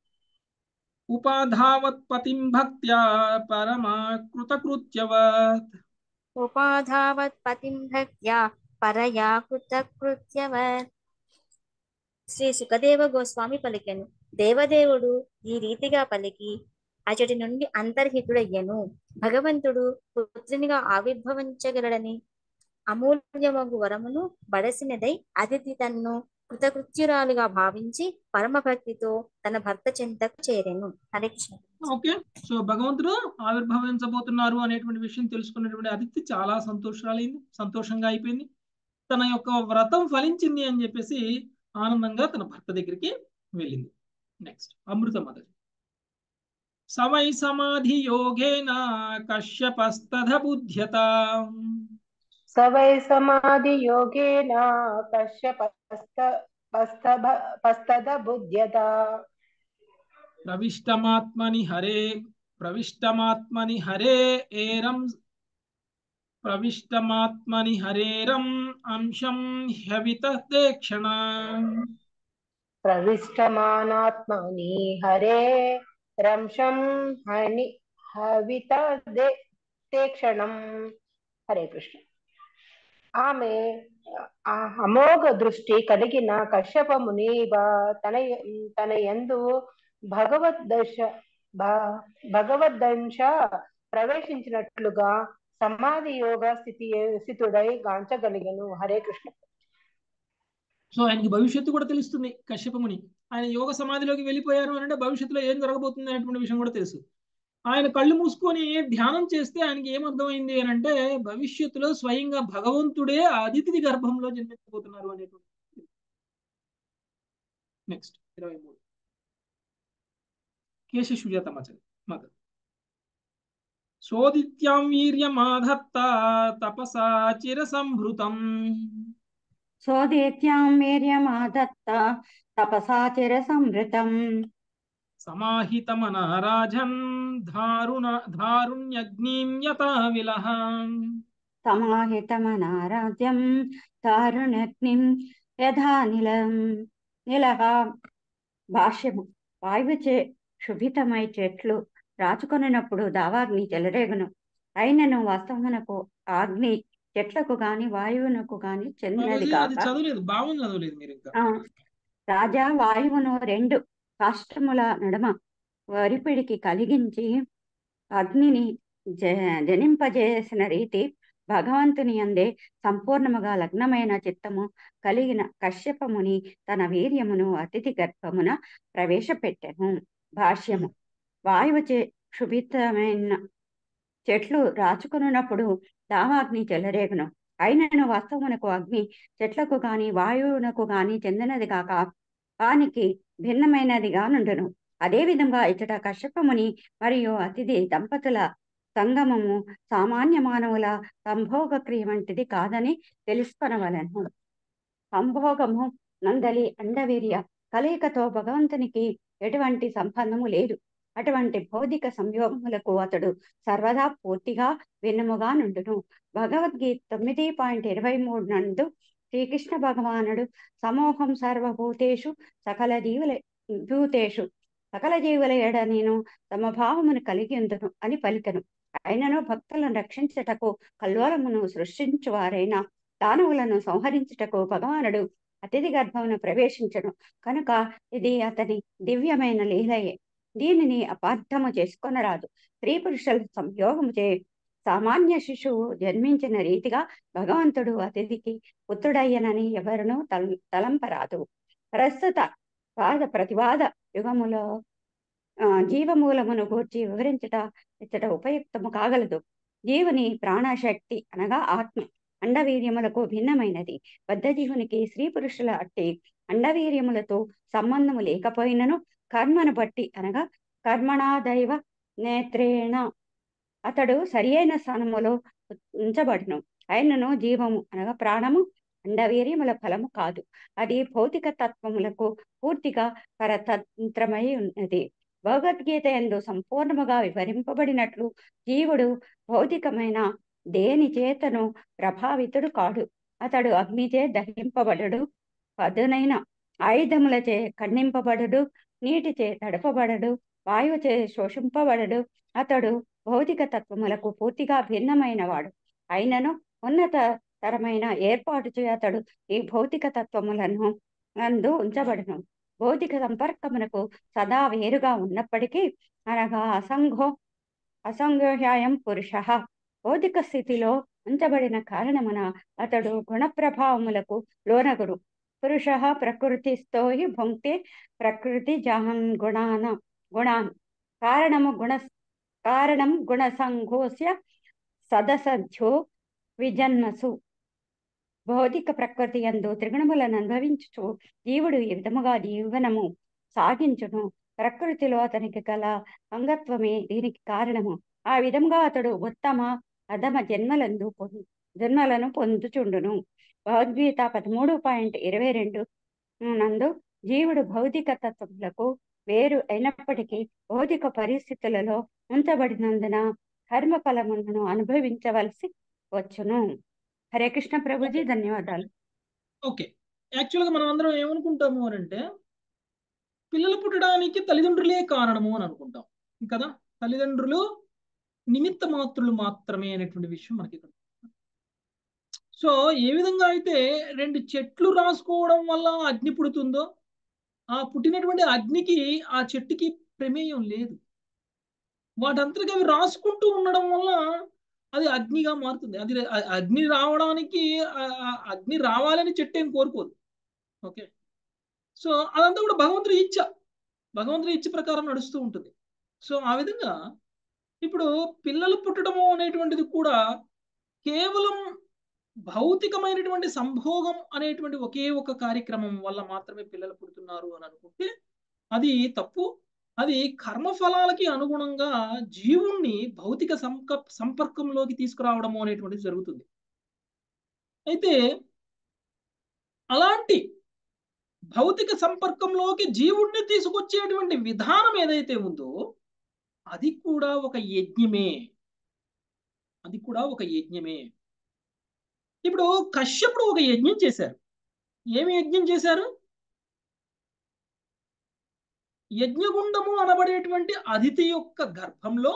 ఉపాధావత్ పతిం భక్త్యా పరమా కృతకృత్యవత్. ఉపాధావత్ పతిం భక్త్యా పరయా కృతకృత్యవత్. శ్రీ సుఖదేవ గోస్వామి పలికెను. దేవదేవుడు ఈ రీతిగా పలికి అచటి నుండి అంతర్హితుడయ్యను. భగవంతుడు పుత్రునిగా ఆవిర్భవించగలడని అమూల్యమగు వరమును బడసినదై అదితి తన్ను కృతకృత్యురాలుగా భావించి పరమభక్తితో తన భర్త చెంతకు చేరెను. హరే కృష్ణ. ఓకే, సో భగవంతుడు ఆవిర్భవించబోతున్నారు అనేటువంటి విషయం తెలుసుకున్నటువంటి అదితి చాలా సంతోషంగా అయిపోయింది. తన యొక్క వ్రతం ఫలించింది అని చెప్పేసి ఆనందంగా తన భర్త దగ్గరికి వెళ్ళింది. నెక్స్ట్ అమృత మదర్. సవై సమాధి యోగేన కశ్యపస్తథ బుధ్యత. సవై సమాధి యోగేన కశ్యపస్తథ బుధ్యత. ప్రవిష్టమాత్మని హరేరం అంశం హ్యవిత దేక్షణ. ప్రవిష్టమానాత్మని హరే రంశం హవిత దేక్షణం. హరే కృష్ణ. ఆమె అమోఘ దృష్టి కలిగిన కశ్యప ముని తన యందు భగవద్దంశ ప్రవేశించినట్లుగా సమాధి యోగ స్థితుడై గాంచగలిగను. హరే కృష్ణ. సో ఆయనకి భవిష్యత్తు కూడా తెలుస్తుంది. కశ్యప ముని ఆయన యోగ సమాధిలోకి వెళ్ళిపోయారు అని అంటే భవిష్యత్తులో ఏం జరగబోతుంది అనేటువంటి విషయం కూడా తెలుసు. ఆయన కళ్ళు మూసుకొని ధ్యానం చేస్తే ఆయనకి ఏమర్థమైంది అని అంటే భవిష్యత్తులో స్వయంగా భగవంతుడే అదితి గర్భంలో జన్మించబోతున్నారు అనేటువంటి. నెక్స్ట్ 23. కేశ సుజాత మదర్. సోదిత్యాం వీర్యమాధత్త తపసా చిరసంభృతం. సోదేత్యాం వీర్యమాదత్త తపసా చిరసంవృతం. సమాహితమన రాజన్ ధారుణ్యగ్నిం యథా విలహ. సమాహితమనారాధ్యం దారుణగ్నిం యథా నిలహ. భాష్యము. వాయువుచే శుభితమై చెట్లు రాచుకొనినప్పుడు దావాగ్ని చెలరేగును. అయినను వాస్తవమునకు అగ్ని చెట్లకు గాని వాయువునకు గాని చెందినది అది కాక చదవలేదు, భావం చదవలేదు మీరు ఇంకా. రాజా వాయువును 2 కాష్టముల నడుమ వరిపిడికి కలిగించి అగ్నిని జనింపజేసిన రీతి భగవంతుని యందే సంపూర్ణముగా లగ్నమైన చిత్తము కలిగిన కశ్యపముని తన వీర్యమును అతిథి గర్భమున ప్రవేశపెట్టెను. భాష్యము. వాయువుచే క్షుభితమైన చెట్లు రాచుకున్నప్పుడు దావాగ్ని చెలరేగును. అయినను వాస్తవమునకు అగ్ని చెట్లకు గాని వాయువునకు గాని చెందినది కాక వానికి భిన్నమైనదిగా నుండును. అదే విధంగా ఇచ్చట కశ్యపముని మరియు అతిథి దంపతుల సంగమము సామాన్య మానవుల సంభోగ క్రియ వంటిది కాదని తెలుసుకొనవలెను. సంభోగము నందలి అండవీర్య కలయికతో భగవంతునికి ఎటువంటి సంబంధము లేదు. అటువంటి భౌతిక సంయోగములకు అతడు సర్వదా పూర్తిగా వెన్నుముగా నుండును. భగవద్గీత 9.23 నందు శ్రీకృష్ణ భగవానుడు సమూహం సర్వభూతేషు సకల జీవుల ఎడ నేను సమభావమును కలిగి ఉందును అని పలికెను. అయినను భక్తులను రక్షించుటకు కల్లోలమును సృష్టించువారైన దానవులను సంహరించుటకు భగవానుడు అతిథి గర్భమును ప్రవేశించను. కనుక ఇది అతని దివ్యమైన లీలయే. దీనిని అపార్థము చేసుకొనరాదు. స్త్రీ పురుషుల సంయోగము చే సామాన్య శిశువు జన్మించిన రీతిగా భగవంతుడు అతిథికి పుత్రుడయ్యనని ఎవరునూ తలంపరాదు. ప్రస్తుత ప్రతివాద యుగములో జీవమూలమును గూర్చి వివరించట ఇచ్చట ఉపయుక్తము కాగలదు. జీవుని ప్రాణశక్తి అనగా ఆత్మ అండవీర్యములకు భిన్నమైనది. బద్ధజీవునికి స్త్రీ పురుషుల అట్టి అండవీర్యములతో సంబంధము లేకపోయినను కర్మను బట్టి అనగా కర్మణాదైవ నేత్రేణ అతడు సరియైన స్థానములో ఉంచబడును. అయినను జీవము అనగా ప్రాణము అండవీర్యముల ఫలము కాదు. అది భౌతిక తత్వములకు పూర్తిగా పరతంత్రమై ఉన్నది. భగవద్గీత యందు సంపూర్ణముగా వివరింపబడినట్లు జీవుడు భౌతికమైన దేని చేతను ప్రభావితుడు కాడు. అతడు అగ్నిచే దహింపబడడు, పదునైన ఆయుధములచే ఖండింపబడడు, నీటిచే తడపబడడు, వాయువుచే శోషింపబడడు. అతడు భౌతిక తత్వములకు పూర్తిగా భిన్నమైన వాడు. అయినను ఉన్నత తరమైన ఏర్పాటు చే అతడు ఈ భౌతిక తత్వములను నందు ఉంచబడును. భౌతిక సంపర్కమునకు సదా వేరుగా ఉన్నప్పటికీ అనగా అసంగోహ్యాయం పురుష భౌతిక స్థితిలో ఉంచబడిన కారణమున అతడు గుణప్రభావములకు లోనగుడు. పురుష ప్రకృతిస్థో హి భుంక్తే ప్రకృతి జహన్ గుణాన్ కారణం గుణసంఘోస్య సదసధ్యో విజన్మసు. భౌతిక ప్రకృతి యందు త్రిగుణములను అనుభవించుచు జీవుడు ఈ విధముగా జీవనము సాగించును. ప్రకృతిలో అతనికి గల అంగత్వమే దీనికి కారణము. ఆ విధంగా అతడు ఉత్తమ అధమ జన్మలను పొందుచుండును. భగవద్గీత 13.22 నందు జీవుడు భౌతిక తత్వములకు వేరు అయినప్పటికీ భౌతిక పరిస్థితులలో ఉంచబడినందున కర్మ ఫలములను అనుభవించవలసి వచ్చును. హరే కృష్ణ ప్రభుజీ, ధన్యవాదాలు. ఓకే, యాక్చువల్గా మనం అందరం ఏమనుకుంటాము అని అంటే పిల్లలు పుట్టడానికి తల్లిదండ్రులే కారణము అని అనుకుంటాం కదా. తల్లిదండ్రులు నిమిత్త మాత్రులు మాత్రమే అనేటువంటి విషయం మనకి ఇక్కడ. సో ఏ విధంగా అయితే 2 చెట్లు రాసుకోవడం వల్ల అగ్ని పుడుతుందో ఆ పుట్టినటువంటి అగ్నికి ఆ చెట్టుకి ప్రమేయం లేదు. వాటంతటికి అవి రాసుకుంటూ ఉండడం వల్ల అది అగ్నిగా మారుతుంది. అది అగ్ని రావడానికి అగ్ని రావాలని చెట్టు ఏం కోరుకోదు. ఓకే, సో అదంతా కూడా భగవంతుడి ఇచ్చ ప్రకారం నడుస్తూ ఉంటుంది. సో ఆ విధంగా ఇప్పుడు పిల్లలు పుట్టడము అనేటువంటిది కూడా కేవలం భౌతికమైనటువంటి సంభోగం అనేటువంటి ఒకే ఒక కార్యక్రమం వల్ల మాత్రమే పిల్లలు పుడుతున్నారు అని అనుకుంటే అది తప్పు. అది కర్మఫలాలకి అనుగుణంగా జీవుణ్ణి భౌతిక సంపర్కంలోకి తీసుకురావడము అనేటువంటిది జరుగుతుంది. అయితే అలాంటి భౌతిక సంపర్కంలోకి జీవుణ్ణి తీసుకొచ్చేటువంటి విధానం ఏదైతే ఉందో అది కూడా ఒక యజ్ఞమే. అది కూడా ఒక యజ్ఞమే. ఇప్పుడు కశ్యపుడు ఒక యజ్ఞం చేశారు. ఏమి యజ్ఞం చేశారు? యజ్ఞగుండము అనబడేటువంటి అదితి యొక్క గర్భంలో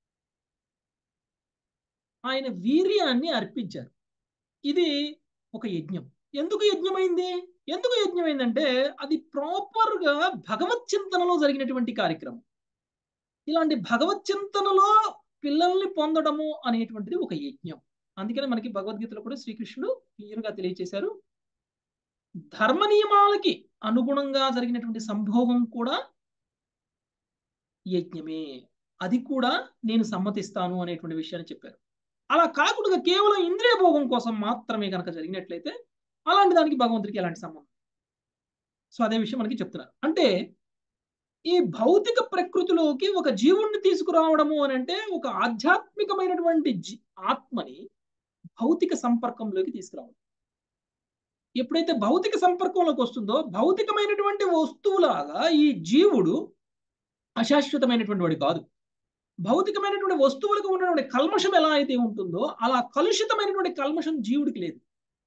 ఆయన వీర్యాన్ని అర్పించారు. ఇది ఒక యజ్ఞం. ఎందుకు యజ్ఞమైంది? ఎందుకు యజ్ఞమైందంటే అది ప్రాపర్గా భగవత్ చింతనలో జరిగినటువంటి కార్యక్రమం. ఇలాంటి భగవత్ చింతనలో పిల్లల్ని పొందడము అనేటువంటిది ఒక యజ్ఞం. అందుకనే మనకి భగవద్గీతలో కూడా శ్రీకృష్ణుడు క్లియర్గా తెలియచేశారు, ధర్మ నియమాలకి అనుగుణంగా జరిగినటువంటి సంభోగం కూడా యజ్ఞమే, అది కూడా నేను సమ్మతిస్తాను అనేటువంటి విషయాన్ని చెప్పారు. అలా కాకుండా కేవలం ఇంద్రియ భోగం కోసం మాత్రమే కనుక జరిగినట్లయితే అలాంటి దానికి భగవంతుడికి ఎలాంటి సంబంధం. సో అదే విషయం మనకి చెప్తున్నారు. అంటే ఈ భౌతిక ప్రకృతిలోకి ఒక జీవుణ్ణి తీసుకురావడము అని అంటే ఒక ఆధ్యాత్మికమైనటువంటి ఆత్మని భౌతిక సంపర్కంలోకి తీసుకురావడం. ఎప్పుడైతే భౌతిక సంపర్కంలోకి వస్తుందో భౌతికమైనటువంటి వస్తువులాగా ఈ జీవుడు అశాశ్వతమైనటువంటి వాడు కాదు. భౌతికమైనటువంటి వస్తువులకు ఉన్నటువంటి కల్మషం ఎలా అయితే ఉంటుందో అలా కలుషితమైనటువంటి కల్మషం జీవుడికి లేదు.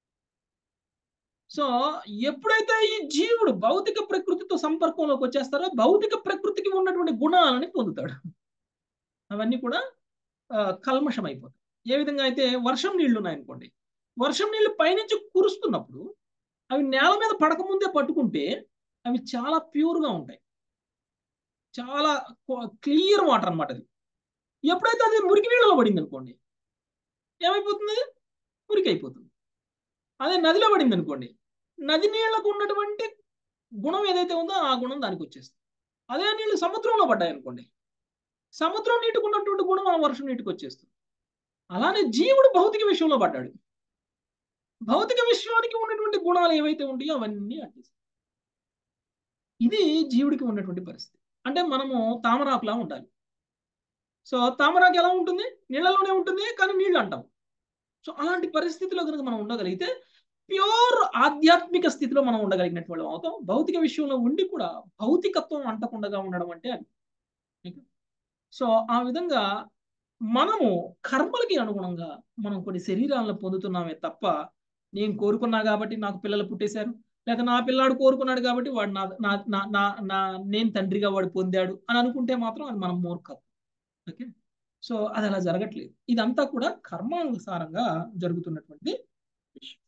సో ఎప్పుడైతే ఈ జీవుడు భౌతిక ప్రకృతితో సంపర్కంలోకి వచ్చేస్తారో భౌతిక ప్రకృతికి ఉన్నటువంటి గుణాలని పొందుతాడు. అవన్నీ కూడా కల్మషం అయిపోతాయి. ఏ విధంగా అయితే వర్షం నీళ్లు ఉన్నాయనుకోండి, వర్షం నీళ్లు పైనుంచి కురుస్తున్నప్పుడు అవి నేల మీద పడకముందే పట్టుకుంటే అవి చాలా ప్యూర్గా ఉంటాయి, చాలా క్లియర్ వాటర్ అనమాట. అది ఎప్పుడైతే అది మురికి నీళ్ళలో పడింది అనుకోండి ఏమైపోతుంది? మురికి అయిపోతుంది. అదే నదిలో పడింది అనుకోండి, నది నీళ్లకు ఉన్నటువంటి గుణం ఏదైతే ఉందో ఆ గుణం దానికి వచ్చేస్తుంది. అదే నీళ్లు సముద్రంలో పడ్డాయి అనుకోండి, సముద్రం నీటికి ఉన్నటువంటి గుణం ఆ వర్షం నీటికి వచ్చేస్తుంది. అలానే జీవుడు భౌతిక విషయంలో పడ్డాడు, భౌతిక విశ్వానికి ఉన్నటువంటి గుణాలు ఏవైతే ఉంటాయో అవన్నీ అట్టేస్తాయి. ఇది జీవుడికి ఉన్నటువంటి పరిస్థితి. అంటే మనము తామరాకులా ఉండాలి. సో తామరాకు ఎలా ఉంటుంది? నీళ్ళలోనే ఉంటుంది, కానీ నీళ్ళు అంటాం. సో అలాంటి పరిస్థితిలో కనుక మనం ఉండగలిగితే ప్యూర్ ఆధ్యాత్మిక స్థితిలో మనం ఉండగలిగినట్టు వాళ్ళం అవుతాం. భౌతిక విషయంలో ఉండి కూడా భౌతికత్వం అంటకుండా ఉండడం అంటే అది. సో ఆ విధంగా మనము కర్మలకి అనుగుణంగా మనం కొన్ని శరీరాలను పొందుతున్నామే తప్ప నేను కోరుకున్నా కాబట్టి నాకు పిల్లలు పుట్టేశారు, లేక నా పిల్లాడు కోరుకున్నాడు కాబట్టి వాడు నేను తండ్రిగా వాడు పొందాడు అని అనుకుంటే మాత్రం అది మనం మూర్ఖత్వం. ఓకే, సో అది అలా జరగట్లేదు. ఇదంతా కూడా కర్మానుసారంగా జరుగుతున్నటువంటి విషయం.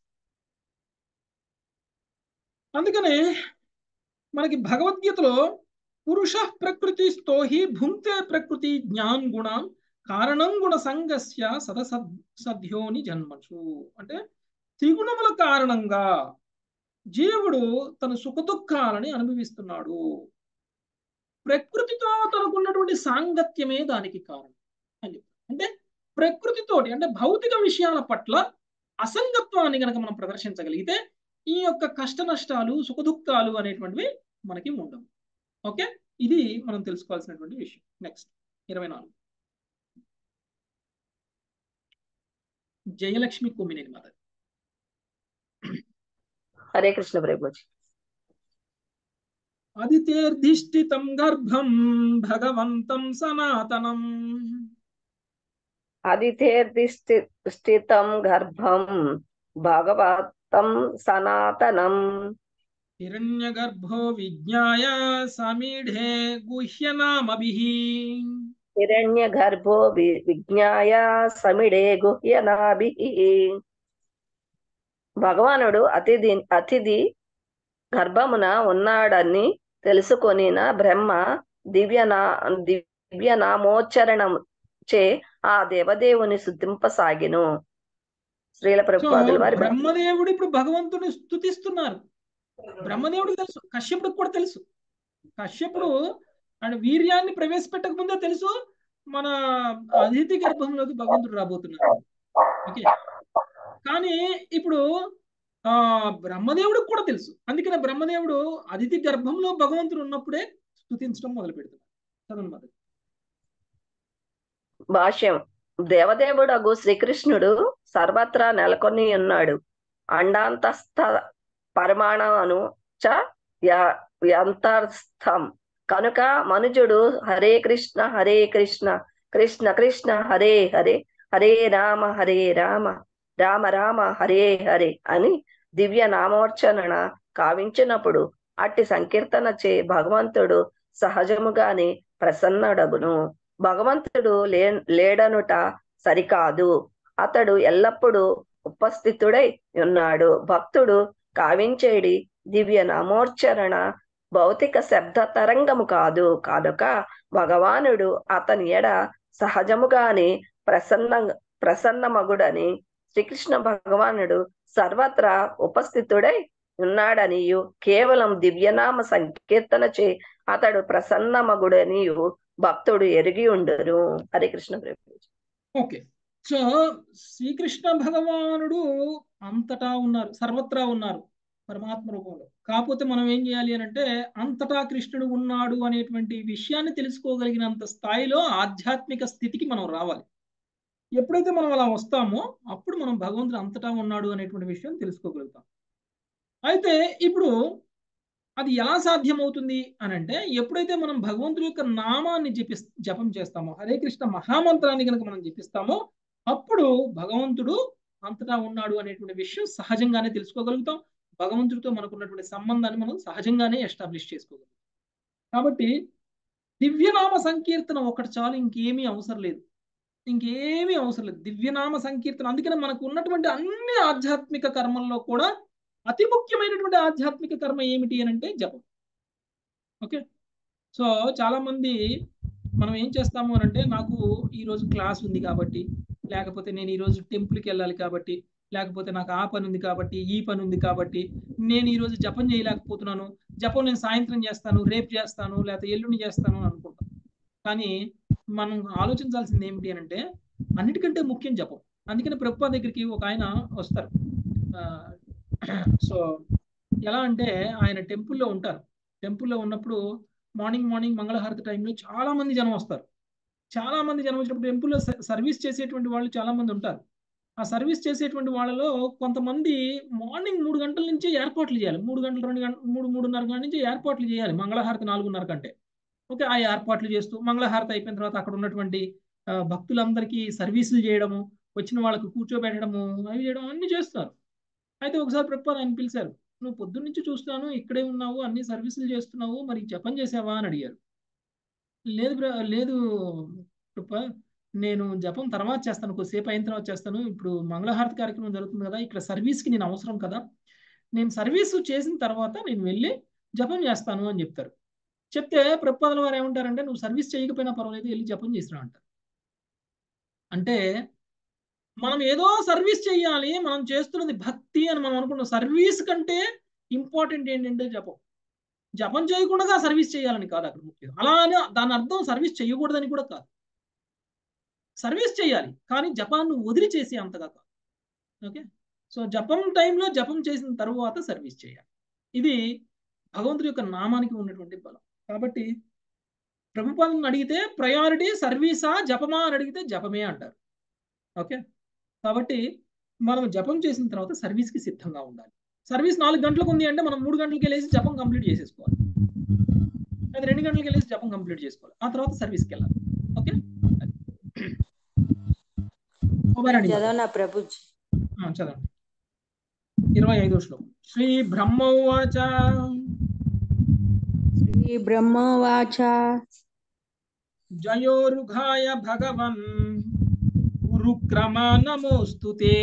అందుకనే మనకి భగవద్గీతలో పురుష ప్రకృతి స్తోహి భుంక్తే ప్రకృతి జ్ఞాన్ గుణాన్ కారణం గుణ సంగస్య సదసద్యోని జన్మసు. అంటే త్రిగుణముల కారణంగా జీవుడు తన సుఖదుఖాలని అనుభవిస్తున్నాడు. ప్రకృతితో తనకున్నటువంటి సాంగత్యమే దానికి కారణం అని చెప్తారు. అంటే ప్రకృతితోటి అంటే భౌతిక విషయాల పట్ల అసంగత్వాన్ని కనుక మనం ప్రదర్శించగలిగితే ఈ యొక్క కష్ట నష్టాలు సుఖదుఖాలు అనేటువంటివి మనకి ఉండవు. ఓకే, ఇది మనం తెలుసుకోవాల్సినటువంటి విషయం. నెక్స్ట్ 24 జయలక్ష్మి కొమ్మినేని మాత. హరే కృష్ణ ప్రభుజీ. అదితేర్ధిష్ఠితం గర్భం భగవంతం సనాతనం. అదితేర్ధిష్ఠితం గర్భం భగవతం సనాతనం. హిరణ్యగర్భో విజ్ఞాయ సమీఢే గుహ్యనామభిః. హిరణ్యగర్భో విజ్ఞాయ సమిడే గుహ్యనాభిః. భగవానుడు అతిథి గర్భమున ఉన్నాడని తెలుసుకొనిన బ్రహ్మ దివ్య నామోచ్చరణం చే ఆ దేవదేవుని స్తుతింపసాగిను. శ్రీల ప్రభుపాదుల వారి. బ్రహ్మదేవుడు ఇప్పుడు భగవంతుని స్తుతిస్తున్నారు. బ్రహ్మదేవుడికి తెలుసు, కశ్యపుడికి కూడా తెలుసు. కశ్యపుడు ఆయన వీర్యాన్ని ప్రవేశపెట్టక ముందే తెలుసు మన అదితి గర్భంలోకి భగవంతుడు రాబోతున్నారు. ఓకే, కానీ ఇప్పుడు బ్రహ్మదేవుడికి కూడా తెలుసు. అందుకనే బ్రహ్మదేవుడు అదితి గర్భంలో భగవంతుడు ఉన్నప్పుడే స్తుతించడం మొదలు పెడుతున్నారు. చదవండి మాధవి. భాష్యం. దేవదేవుడగు శ్రీకృష్ణుడు సర్వత్రా నెలకొని ఉన్నాడు. అండాంతస్థ పరిమాణమును చ యంతస్థం కనుక మనుజుడు హరే కృష్ణ కృష్ణ కృష్ణ హరే హరే హరే రామ రామ రామ హరే హరే అని దివ్య నామోర్చన కావించినప్పుడు అట్టి సంకీర్తనచే భగవంతుడు సహజముగానే ప్రసన్నుడగును. భగవంతుడు లేడనుట సరికాదు, అతడు ఎల్లప్పుడూ ఉపస్థితుడై ఉన్నాడు. భక్తుడు కావించేడి దివ్య నామోచ్చరణ భౌతిక శబ్ద తరంగము కాదు కనుక భగవానుడు అతని ఎడ సహజముగానే ప్రసన్నమగుడని శ్రీకృష్ణ భగవానుడు సర్వత్రా ఉపస్థితుడై ఉన్నాడనియు కేవలం దివ్యనామ సంకీర్తనచే అతడు ప్రసన్నమగుడనియు భక్తుడు ఎరిగి ఉండరు. హరే కృష్ణ ప్రభు. ఓకే, సో శ్రీకృష్ణ భగవానుడు అంతటా ఉన్నారు, సర్వత్రా ఉన్నారు పరమాత్మ రూపంలో. కాకపోతే మనం ఏం చేయాలి అని అంటే అంతటా కృష్ణుడు ఉన్నాడు అనేటువంటి విషయాన్ని తెలుసుకోగలిగినంత స్థాయిలో ఆధ్యాత్మిక స్థితికి మనం రావాలి. ఎప్పుడైతే మనం అలా వస్తామో అప్పుడు మనం భగవంతుడు అంతటా ఉన్నాడు అనేటువంటి విషయం తెలుసుకోగలుగుతాం. అయితే ఇప్పుడు అది ఎలా సాధ్యమవుతుంది అని అంటే ఎప్పుడైతే మనం భగవంతుడి యొక్క నామాన్ని జపం చేస్తామో, హరే కృష్ణ మహామంత్రాన్ని కనుక మనం జపిస్తామో అప్పుడు భగవంతుడు అంతటా ఉన్నాడు అనేటువంటి విషయం సహజంగానే తెలుసుకోగలుగుతాం. భగవంతుడితో మనకున్నటువంటి సంబంధాన్ని మనం సహజంగానే ఎస్టాబ్లిష్ చేసుకోగలుగుతాం. కాబట్టి దివ్యనామ సంకీర్తన ఒకటి చాలు, ఇంకేమీ అవసరం లేదు. దివ్యనామ సంకీర్తన. అందుకనే మనకు ఉన్నటువంటి అన్ని ఆధ్యాత్మిక కర్మల్లో కూడా అతి ముఖ్యమైనటువంటి ఆధ్యాత్మిక కర్మ ఏమిటి అని అంటే జపం. ఓకే, సో చాలా మంది మనం ఏం చేస్తాము అని అంటే నాకు ఈరోజు క్లాస్ ఉంది కాబట్టి, లేకపోతే నేను ఈరోజు టెంపుల్కి వెళ్ళాలి కాబట్టి, లేకపోతే నాకు ఆ పని ఉంది కాబట్టి, ఈ పని ఉంది కాబట్టి నేను ఈరోజు జపం చేయలేకపోతున్నాను, జపం నేను సాయంత్రం చేస్తాను, రేపు చేస్తాను, లేకపోతే ఎల్లుండి చేస్తాను అని అనుకుంటాం. కానీ మనం ఆలోచించాల్సింది ఏమిటి అని అంటే అన్నిటికంటే ముఖ్యం జపం. అందుకని ప్రభుపాద దగ్గరికి ఒక ఆయన వస్తారు. సో ఎలా అంటే ఆయన టెంపుల్లో ఉంటారు. టెంపుల్లో ఉన్నప్పుడు మార్నింగ్ మంగళహారతి టైంలో చాలా మంది జనం వస్తారు. చాలా మంది జనం వచ్చినప్పుడు టెంపుల్లో సర్వీస్ చేసేటువంటి వాళ్ళు చాలా మంది ఉంటారు. ఆ సర్వీస్ చేసేటువంటి వాళ్ళలో కొంతమంది మార్నింగ్ 3 గంటల నుంచి ఏర్పాట్లు చేయాలి. 3 గంటలు 2 గంటలు 3:30 గంటల నుంచి ఏర్పాట్లు చేయాలి మంగళహారతి 4:30 కంటే. ఓకే, ఆ ఏర్పాట్లు చేస్తూ మంగళహారతి అయిపోయిన తర్వాత అక్కడ ఉన్నటువంటి భక్తులందరికీ సర్వీసులు చేయడము, వచ్చిన వాళ్ళకు కూర్చోబెట్టడము, అవి చేయడం అన్ని చేస్తారు. అయితే ఒకసారి ప్రభుపాద ఆయన పిలిచారు. నువ్వు పొద్దున్న నుంచి చూస్తున్నాను ఇక్కడే ఉన్నావు, అన్ని సర్వీసులు చేస్తున్నావు, మరి జపం చేసావా అని అడిగారు. లేదు ప్రభుపాద, నేను జపం తర్వాత చేస్తాను, కొద్దిసేపు అయిన తర్వాత చేస్తాను, ఇప్పుడు మంగళహారతి కార్యక్రమం జరుగుతుంది కదా, ఇక్కడ సర్వీస్కి నేను అవసరం కదా, నేను సర్వీసు చేసిన తర్వాత నేను వెళ్ళి జపం చేస్తాను అని చెప్తారు. చెప్తే ప్రభుపాదుల వారు ఏమంటారంటే నువ్వు సర్వీస్ చేయకపోయినా పర్వాలేదు, వెళ్ళి జపం చేసినా అంటారు. అంటే మనం ఏదో సర్వీస్ చేయాలి, మనం చేస్తున్నది భక్తి అని మనం అనుకున్నాం. సర్వీస్ కంటే ఇంపార్టెంట్ ఏంటంటే జపం. జపం చేయకుండా సర్వీస్ చేయాలని కాదు అక్కడ ముఖ్యం. అలా అని దాని అర్థం సర్వీస్ చేయకూడదని కూడా కాదు. సర్వీస్ చేయాలి కానీ జపాన్ని వదిలి చేసే అంతగా కాదు. ఓకే, సో జపం టైంలో జపం చేసిన తర్వాత సర్వీస్ చేయాలి. ఇది భగవంతుడి యొక్క నామానికి ఉన్నటువంటి బలం. కాబట్టి ప్రభుపాదం అడిగితే ప్రయారిటీ సర్వీసా జపమా అని అడిగితే జపమే అంటారు. ఓకే, కాబట్టి మనం జపం చేసిన తర్వాత సర్వీస్కి సిద్ధంగా ఉండాలి. సర్వీస్ 4 గంటలకు ఉంది అంటే మనం 3 గంటలకి వెళ్ళేసి జపం కంప్లీట్ చేసేసుకోవాలి, అది 2 గంటలకి వెళ్ళేసి జపం కంప్లీట్ చేసుకోవాలి, ఆ తర్వాత సర్వీస్కి వెళ్ళాలి. ఓకే, చదవనా ప్రభుజీ? చదవండి. 25వ శ్లోకం. శ్రీ బ్రహ్మోవాచ జయోరుఘాయ భగవన్ గురుక్రమ నమోస్తుతే.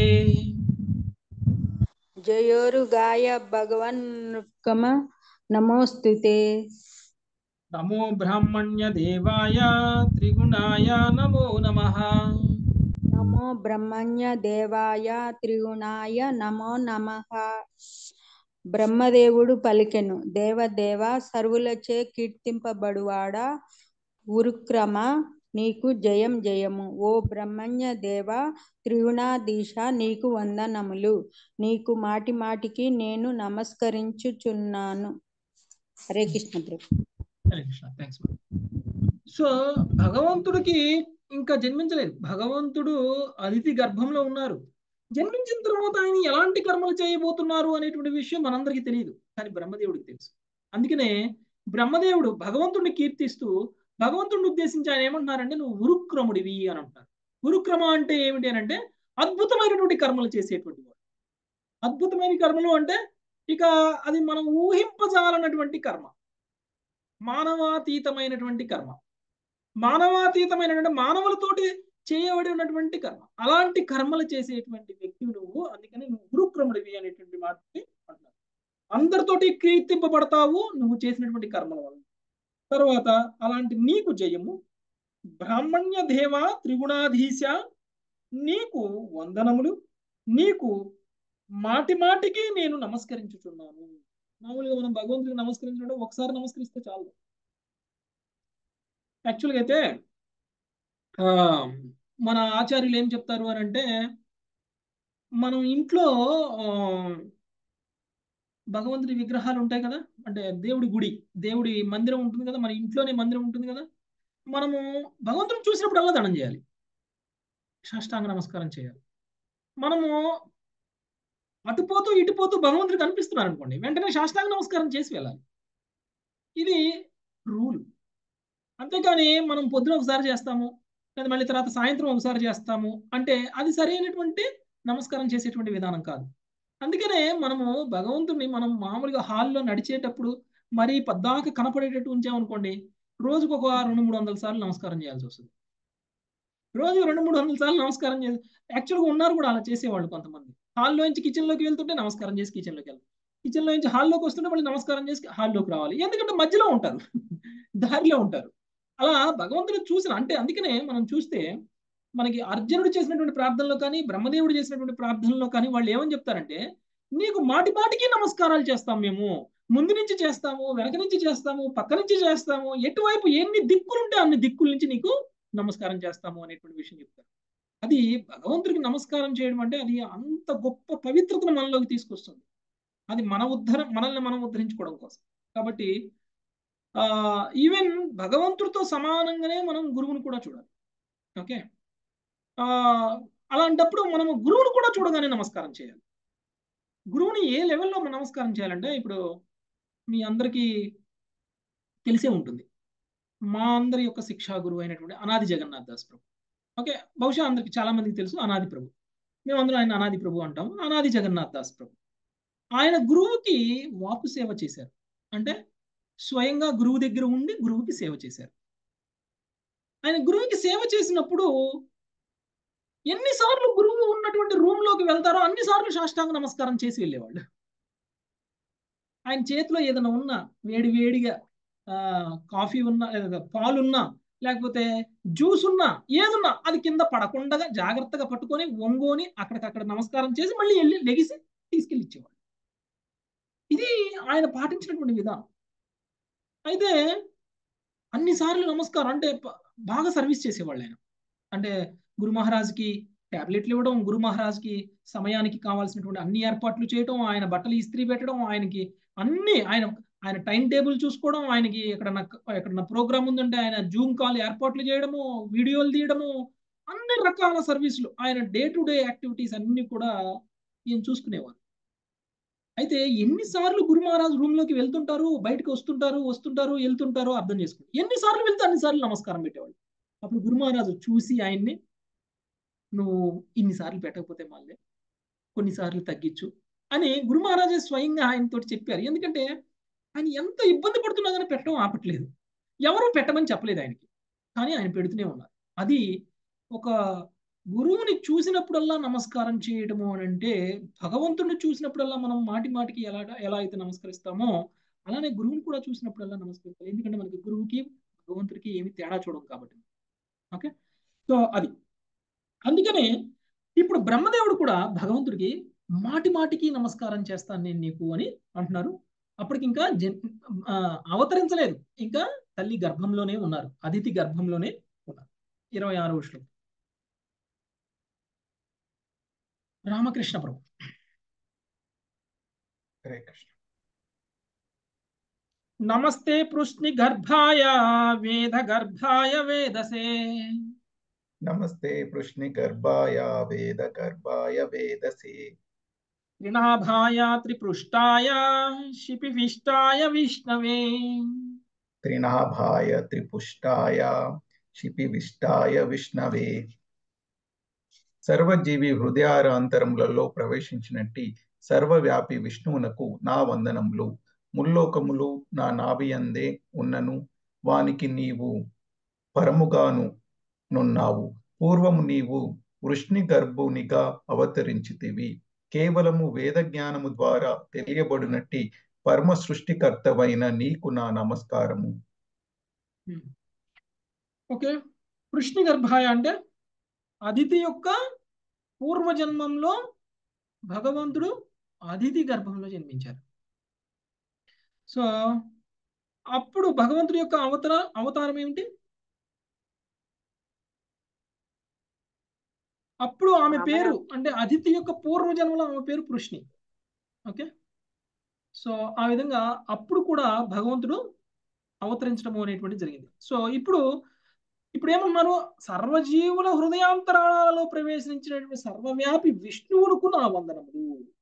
జయోరుగాయ భగవన్ నమోస్తుతే. నమో బ్రాహ్మణ్య దేవాయ త్రిగుణాయ నమో నమః. నమో బ్రహ్మణ్య దేవాయ త్రిగుణాయ నమో నమః. బ్రహ్మదేవుడు పలికెను, దేవదేవ సర్వులచే కీర్తింపబడువాడా, ఉరుక్రమ నీకు జయం జయము. ఓ బ్రహ్మణ్య దేవ త్రిగుణాధీశ నీకు వందనములు. నీకు మాటి మాటికి నేను నమస్కరించుచున్నాను. హరే కృష్ణ ప్రభు. హరే కృష్ణ, థ్యాంక్స్. సో భగవంతుడికి ఇంకా జన్మించలేదు. భగవంతుడు అదితి గర్భంలో ఉన్నారు. జన్మించిన తర్వాత ఆయన ఎలాంటి కర్మలు చేయబోతున్నారు అనేటువంటి విషయం మనందరికీ తెలియదు, కానీ బ్రహ్మదేవుడికి తెలుసు. అందుకనే బ్రహ్మదేవుడు భగవంతుడిని కీర్తిస్తూ భగవంతుడిని ఉద్దేశించి ఆయన ఏమంటున్నారంటే, నువ్వు ఉరుక్రముడివి అని అంటున్నారు. ఉరుక్రమ అంటే ఏమిటి అని అంటే అద్భుతమైనటువంటి కర్మలు చేసేటువంటి వాడు. అద్భుతమైన కర్మలు అంటే ఇక అది మనం ఊహింపజాలన్నటువంటి కర్మ, మానవాతీతమైనటువంటి కర్మ. మానవాతీతమైనటువంటి మానవులతోటి చేయబడి ఉన్నటువంటి కర్మ, అలాంటి కర్మలు చేసేటువంటి వ్యక్తి నువ్వు. అందుకని నువ్వు గురుక్రముడివి అనేటువంటి మాటని అంటున్నారు. అందరితోటి కీర్తింపబడతావు నువ్వు చేసినటువంటి కర్మల వల్ల. తర్వాత అలాంటి నీకు జయము. బ్రాహ్మణ్య దేవ త్రిగుణాధీశ, నీకు వందనములు. నీకు మాటి మాటికి నేను నమస్కరించుచున్నాను. మామూలుగా మనం భగవంతుడికి నమస్కరించడం ఒకసారి నమస్కరిస్తే చాలు. యాక్చువల్గా అయితే మన ఆచార్యులు ఏం చెప్తారు అని అంటే, మనం ఇంట్లో భగవంతుడి విగ్రహాలు ఉంటాయి కదా, అంటే దేవుడి గుడి, దేవుడి మందిరం ఉంటుంది కదా, మన ఇంట్లోనే మందిరం ఉంటుంది కదా, మనము భగవంతుడిని చూసినప్పుడల్లా దండం చేయాలి, సాష్టాంగ నమస్కారం చేయాలి. మనము అటుపోతూ ఇటుపోతూ భగవంతుడికి కనిపిస్తున్నారు అనుకోండి, వెంటనే సాష్టాంగ నమస్కారం చేసి వెళ్ళాలి. ఇది రూల్. అంతేకాని మనం పొద్దున ఒకసారి చేస్తాము, లేదా మళ్ళీ తర్వాత సాయంత్రం ఒకసారి చేస్తాము అంటే అది సరైనటువంటి నమస్కారం చేసేటువంటి విధానం కాదు. అందుకనే మనము భగవంతుడిని మనం మామూలుగా హాల్లో నడిచేటప్పుడు మరీ పద్దాక కనపడేటట్టు ఉంచామనుకోండి, రోజుకు ఒక 200-300 సార్లు నమస్కారం చేయాల్సి వస్తుంది. రోజు 200-300 సార్లు నమస్కారం చేసి, యాక్చువల్గా ఉన్నారు కూడా అలా చేసేవాళ్ళు కొంతమంది. హాల్లో నుంచి కిచెన్లోకి వెళ్తుంటే నమస్కారం చేసి కిచెన్లోకి వెళ్ళాలి, కిచెన్లో నుంచి హాల్లోకి వస్తుంటే మళ్ళీ నమస్కారం చేసి హాల్లోకి రావాలి. ఎందుకంటే మధ్యలో ఉంటారు, దారిలో ఉంటారు. అలా భగవంతుడు చూసిన అంటే, అందుకనే మనం చూస్తే మనకి అర్జునుడు చేసినటువంటి ప్రార్థనలో కానీ బ్రహ్మదేవుడు చేసినటువంటి ప్రార్థనలో కానీ వాళ్ళు ఏమని చెప్తారంటే, నీకు మాటి మాటికి నమస్కారాలు చేస్తాం మేము, ముందు నుంచి చేస్తాము, వెనక నుంచి చేస్తాము, పక్క నుంచి చేస్తాము, ఎటువైపు ఎన్ని దిక్కులుంటే అన్ని దిక్కుల నుంచి నీకు నమస్కారం చేస్తాము అనేటువంటి విషయం చెప్తారు. అది భగవంతుడికి నమస్కారం చేయడం అంటే అది అంత గొప్ప పవిత్రతను మనలోకి తీసుకొస్తుంది. అది మనల్ని మనం ఉద్ధరించుకోవడం కోసం. కాబట్టి ఈవెన్ భగవంతుడితో సమానంగానే మనం గురువుని కూడా చూడాలి. ఓకే, అలాంటప్పుడు మనము గురువుని కూడా చూడగానే నమస్కారం చేయాలి. గురువుని ఏ లెవెల్లో మనం నమస్కారం చేయాలంటే, ఇప్పుడు మీ అందరికీ తెలిసే ఉంటుంది, మా అందరి యొక్క శిక్షా గురువు అయినటువంటి అనాది జగన్నాథ్ దాస్ ప్రభు. ఓకే, బహుశా అందరికి చాలా మందికి తెలుసు అనాది ప్రభు. మేమందరం ఆయన అనాది ప్రభు అంటాం. అనాది జగన్నాథ్ దాస్ ప్రభు ఆయన గురువుకి వాపు సేవ చేశారు. అంటే స్వయంగా గురువు దగ్గర ఉండి గురువుకి సేవ చేశారు. ఆయన గురువుకి సేవ చేసినప్పుడు ఎన్నిసార్లు గురువు ఉన్నటువంటి రూమ్ లోకి వెళ్తారో అన్నిసార్లు సాష్టాంగ నమస్కారం చేసి వెళ్ళేవాళ్ళు. ఆయన చేతిలో ఏదైనా ఉన్నా, వేడి వేడిగా కాఫీ ఉన్నా, లేదా పాలున్నా, లేకపోతే జ్యూస్ ఉన్నా, ఏదున్నా అది కింద పడకుండా జాగ్రత్తగా పట్టుకొని ఒంగోని అక్కడికక్కడ నమస్కారం చేసి మళ్ళీ వెళ్ళి లెగిసి తీసుకెళ్ళి ఇచ్చేవాళ్ళు. ఇది ఆయన పాటించినటువంటి విధానం. అయితే అన్నిసార్లు నమస్కారం అంటే బాగా సర్వీస్ చేసేవాళ్ళు ఆయన. అంటే గురు మహారాజ్కి టాబ్లెట్లు ఇవ్వడం, గురు మహారాజ్కి సమయానికి కావాల్సినటువంటి అన్ని ఏర్పాట్లు చేయడం, ఆయన బట్టలు ఇస్త్రీ పెట్టడం, ఆయనకి అన్ని ఆయన టైం టేబుల్ చూసుకోవడం, ఆయనకి ఎక్కడన్నా ప్రోగ్రామ్ ఉందంటే ఆయన జూమ్ కాల్ ఏర్పాట్లు చేయడము, వీడియోలు తీయడము, అన్ని రకాల సర్వీసులు, ఆయన డే టు డే యాక్టివిటీస్ అన్ని కూడా ఈయన చూసుకునేవారు. అయితే ఎన్నిసార్లు గురు మహారాజ్ రూమ్ లోకి వెళ్తుంటారు, బయటకు వస్తుంటారు వెళ్తుంటారో అర్థం చేసుకోండి. ఎన్నిసార్లు వెళ్తే అన్నిసార్లు నమస్కారం పెట్టేవాళ్ళు. అప్పుడు గురు మహారాజు చూసి ఆయన్ని, నువ్వు ఇన్నిసార్లు పెట్టకపోతే మళ్ళీ కొన్నిసార్లు తగ్గించు అని గురు మహారాజే స్వయంగా ఆయనతో చెప్పారు. ఎందుకంటే ఆయన ఎంత ఇబ్బంది పడుతున్నా కానీ పెట్టడం ఆపట్లేదు. ఎవరు పెట్టమని చెప్పలేదు ఆయనకి, కానీ ఆయన పెడుతూనే ఉన్నారు. అది ఒక గురువుని చూసినప్పుడల్లా నమస్కారం చేయడము అని అంటే, భగవంతుడిని చూసినప్పుడల్లా మనం మాటి మాటికి ఎలా అయితే నమస్కరిస్తామో అలానే గురువుని కూడా చూసినప్పుడల్లా నమస్కరిస్తాం. ఎందుకంటే మనకి గురువుకి భగవంతుడికి ఏమి తేడా చూడం కాబట్టి. ఓకే, సో అది అందుకనే ఇప్పుడు బ్రహ్మదేవుడు కూడా భగవంతుడికి మాటి మాటికి నమస్కారం చేస్తాను నేను నీకు అని అంటున్నారు. అప్పటికి ఇంకా అవతరించలేదు, ఇంకా తల్లి గర్భంలోనే ఉన్నారు, అదితి గర్భంలోనే ఉన్నారు. 26వ శ్లోకం. రామకృష్ణ ప్రభు. హరే కృష్ణ. నమస్తే పృష్ణి గర్భాయ వేద గర్భాయ వేదసే. నమస్తే పృష్ణి గర్భాయ వేద గర్భాయ వేదసే. త్రినాభాయ త్రిపృష్టాయ శిపివిష్టాయ విష్ణవే. త్రినాభాయ త్రిపుష్టాయ శిపివిష్టాయ విష్ణవే. సర్వజీవి హృదయారాంతరములలో ప్రవేశించినట్టి సర్వవ్యాపి విష్ణువునకు నా వందనములు. ముల్లోకములు నా నాభియందే ఉన్నను వానికి నీవు పరముగాను నున్నావు. పూర్వము నీవు వృష్ణి గర్భునిగా అవతరించితివి. కేవలము వేద జ్ఞానము ద్వారా తెలియబడినట్టి పరమ సృష్టికర్తవైన నీకు నా నమస్కారము. ఓకే, వృష్ణి గర్భాయ అంటే అదితి యొక్క పూర్వజన్మంలో భగవంతుడు అదితి గర్భంలో జన్మించారు. సో అప్పుడు భగవంతుడి యొక్క అవతారం ఏమిటి? అప్పుడు ఆమె పేరు అంటే అదితి యొక్క పూర్వజన్మలో ఆమె పేరు పృష్ణి. ఓకే, సో ఆ విధంగా అప్పుడు కూడా భగవంతుడు అవతరించడం అనేటువంటి జరిగింది. సో ఇప్పుడు ఏమన్నారు? సర్వజీవుల హృదయాంతరాలలో ప్రవేశించినటువంటి సర్వవ్యాపి విష్ణువులకు నా వందనములు.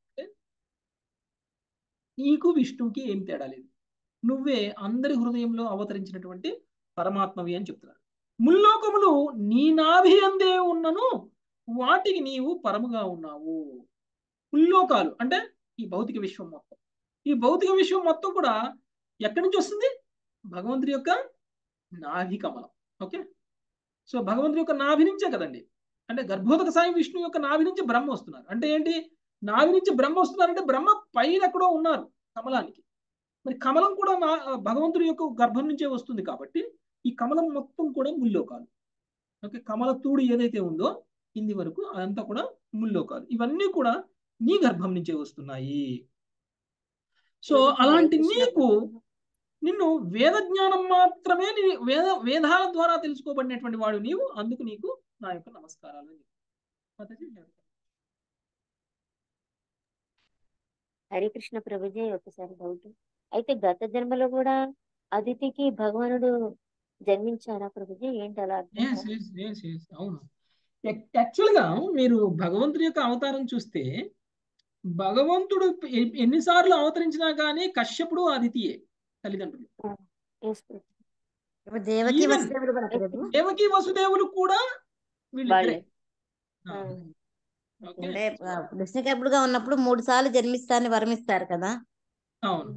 నీకు విష్ణువుకి ఏం తేడా లేదు, నువ్వే అందరి హృదయంలో అవతరించినటువంటి పరమాత్మవి అని చెప్తున్నారు. ముల్లోకములు నీ నాభి అందే ఉన్నను వాటికి నీవు పరముగా ఉన్నావు. ముల్లోకాలు అంటే ఈ భౌతిక విశ్వం మొత్తం. ఈ భౌతిక విశ్వం మొత్తం కూడా ఎక్కడి నుంచి వస్తుంది? భగవంతుడి యొక్క నాభి కమలం. ఓకే, సో భగవంతుడి యొక్క నాభి నుంచే కదండి. అంటే గర్భోదక సాయి విష్ణు యొక్క నాభి నుంచి బ్రహ్మ వస్తున్నారు. అంటే ఏంటి? నాభి నుంచి బ్రహ్మ వస్తున్నారంటే బ్రహ్మ పైన ఎక్కడో ఉన్నారు కమలానికి. మరి కమలం కూడా భగవంతుడి యొక్క గర్భం నుంచే వస్తుంది కాబట్టి ఈ కమలం మొత్తం కూడా ముల్లోకాలు. ఓకే, కమల తూడు ఏదైతే ఉందో కింది వరకు అదంతా కూడా ముల్లోకాలు. ఇవన్నీ కూడా నీ గర్భం నుంచే వస్తున్నాయి. సో అలాంటి నీకు నిన్ను వేద జ్ఞానం మాత్రమే వేదాల ద్వారా తెలుసుకోబడినటువంటి వాడు నీవు. అందుకు నీకు నా యొక్క నమస్కారాలు. హరే కృష్ణ ప్రభుజీ, ఒకసారి డౌట్. అయితే గత జన్మలో కూడా అదితికి భగవానుడు జన్మించారా ప్రభుజీ? ఏంటి అలా? అవును, యాక్చువల్గా మీరు భగవంతుడి యొక్క అవతారం చూస్తే భగవంతుడు ఎన్నిసార్లు అవతరించినా కానీ కశ్యపుడు అదితియే తల్లిదండ్రులు. దేవకి వసుదేవులు కూడా వీళ్ళిద్దరే. అంటే కృష్ణకర్పుడుగా ఉన్నప్పుడు 3 సార్లు జన్మిస్తానని వరమిస్తారు కదా. అవును,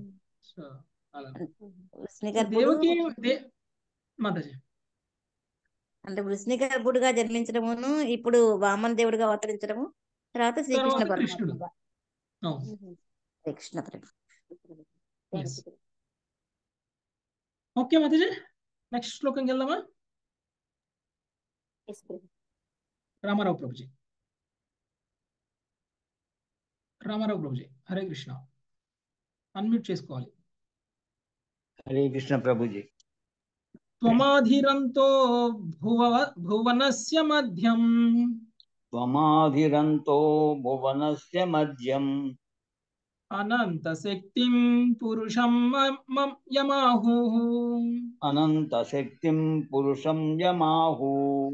అంటే వృష్ణికర్పుడుగా జన్మించడమును, ఇప్పుడు వామన దేవుడిగా అవతరించడము, తర్వాత శ్రీకృష్ణ పరమాత్మగా. కృష్ణ ప్రభు. ఓకే మాతాజీ, నెక్స్ట్ శ్లోకంకి వెళ్దామా? రామారావు ప్రభుజీ. రామారావు ప్రభుజీ, హరే కృష్ణ. అన్మ్యూట్ చేసుకోవాలి. హరే కృష్ణ ప్రభుజీ. త్వమాధిరంతో భువనస్య మధ్యం. త్వమాధిరంతో భువనస్య మధ్యం. అనంత శక్తిం పురుషం యమాహు. అనంత శక్తిం పురుషం యమాహు.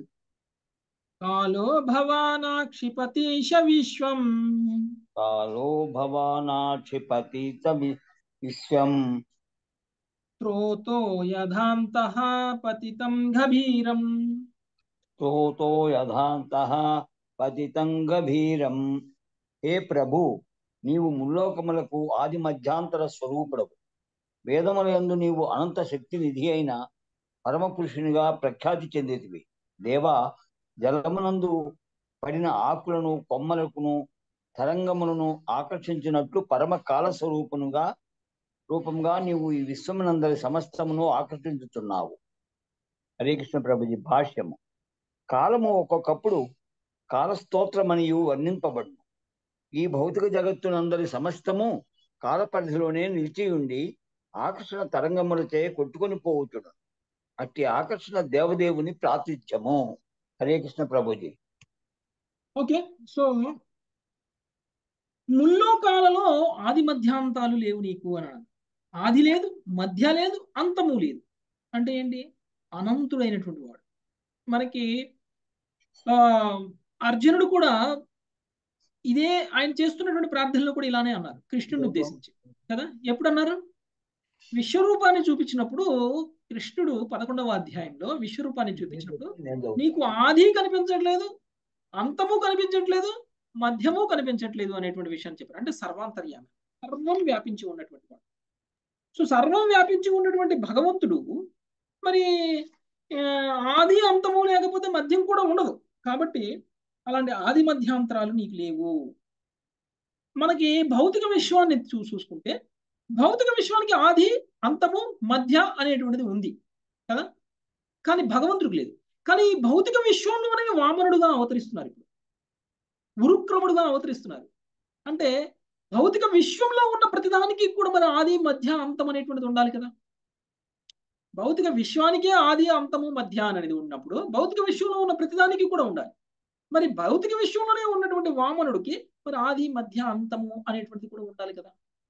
కాలో భవానాక్షిపతీశ విశ్వం. కాలో భవానాక్షిపతీత విశ్వం. త్రోతో యథాంతః పతితం గభీరం. త్రోతో యథాంతః పతితం గభీరం. హే ప్రభు, నీవు ముల్లోకములకు ఆది మధ్యాంతర స్వరూపుడవు. వేదములందు నీవు అనంత శక్తి నిధి అయిన పరమపురుషునిగా ప్రఖ్యాతి చెందితివి. దేవా, జలమునందు పడిన ఆకులను కొమ్మలకును తరంగములను ఆకర్షించినట్లు పరమ కాల రూపంగా నీవు ఈ విశ్వమునందరి సమస్తమును ఆకర్షించుతున్నావు. హరే కృష్ణ ప్రభుజీ. భాష్యము. కాలము ఒక్కొక్కప్పుడు కాలస్తోత్రమనియు వర్ణింపబడును. ఈ భౌతిక జగత్తునందరి సమస్తము కాల పరిధిలోనే నిలిచి ఉండి ఆకర్షణ తరంగములచే కొట్టుకొని పోవుచుడు. అట్టి ఆకర్షణ దేవదేవుని ప్రాతిథ్యము. హరే కృష్ణ ప్రభుజీ. ఓకే, సో ముల్లోకాలలో ఆది మధ్యాంతాలు లేవు నీకు అన్నాడు. ఆది లేదు, మధ్య లేదు, అంతము లేదు. అంటే ఏంటి? అనంతుడైనటువంటి వాడు. మనకి అర్జునుడు కూడా ఇదే ఆయన చేస్తున్నటువంటి ప్రార్థనలో కూడా ఇలానే అన్నారు కృష్ణుని ఉద్దేశించి కదా. ఎప్పుడు అన్నారు? విశ్వరూపాన్ని చూపించినప్పుడు కృష్ణుడు 11వ అధ్యాయంలో విశ్వరూపాన్ని చూపించినప్పుడు నీకు ఆది కనిపించట్లేదు, అంతము కనిపించట్లేదు, మధ్యము కనిపించట్లేదు అనేటువంటి విషయాన్ని చెప్పారు. అంటే సర్వాంతర్యామి, సర్వం వ్యాపించి ఉన్నటువంటి వాడు. సో సర్వం వ్యాపించి ఉన్నటువంటి భగవంతుడు మరి ఆది అంతము లేకపోతే మధ్యం కూడా ఉండదు. కాబట్టి అలాంటి ఆది మధ్యాంతరాలు నీకు లేవు. మనకి భౌతిక విశ్వాన్ని చూసుకుంటే భౌతిక విశ్వానికి ఆది అంతము మధ్య అనేటువంటిది ఉంది కదా, కానీ భగవంతుడికి లేదు. కానీ ఈ భౌతిక విశ్వంలోనే వామనుడుగా అవతరిస్తున్నారు, ఇప్పుడు ఉరుక్రముడుగా అవతరిస్తున్నారు. అంటే భౌతిక విశ్వంలో ఉన్న ప్రతిదానికి కూడా మరి ఆది మధ్య అంతం అనేటువంటిది ఉండాలి కదా. భౌతిక విశ్వానికే ఆది అంతము మధ్య అనేది ఉన్నప్పుడు భౌతిక విశ్వంలో ఉన్న ప్రతిదానికి కూడా ఉండాలి. మరి భౌతిక విశ్వంలోనే ఉన్నటువంటి వామనుడికి మరి ఆది మధ్య అంతము అనేటువంటిది కూడా ఉండాలి కదా.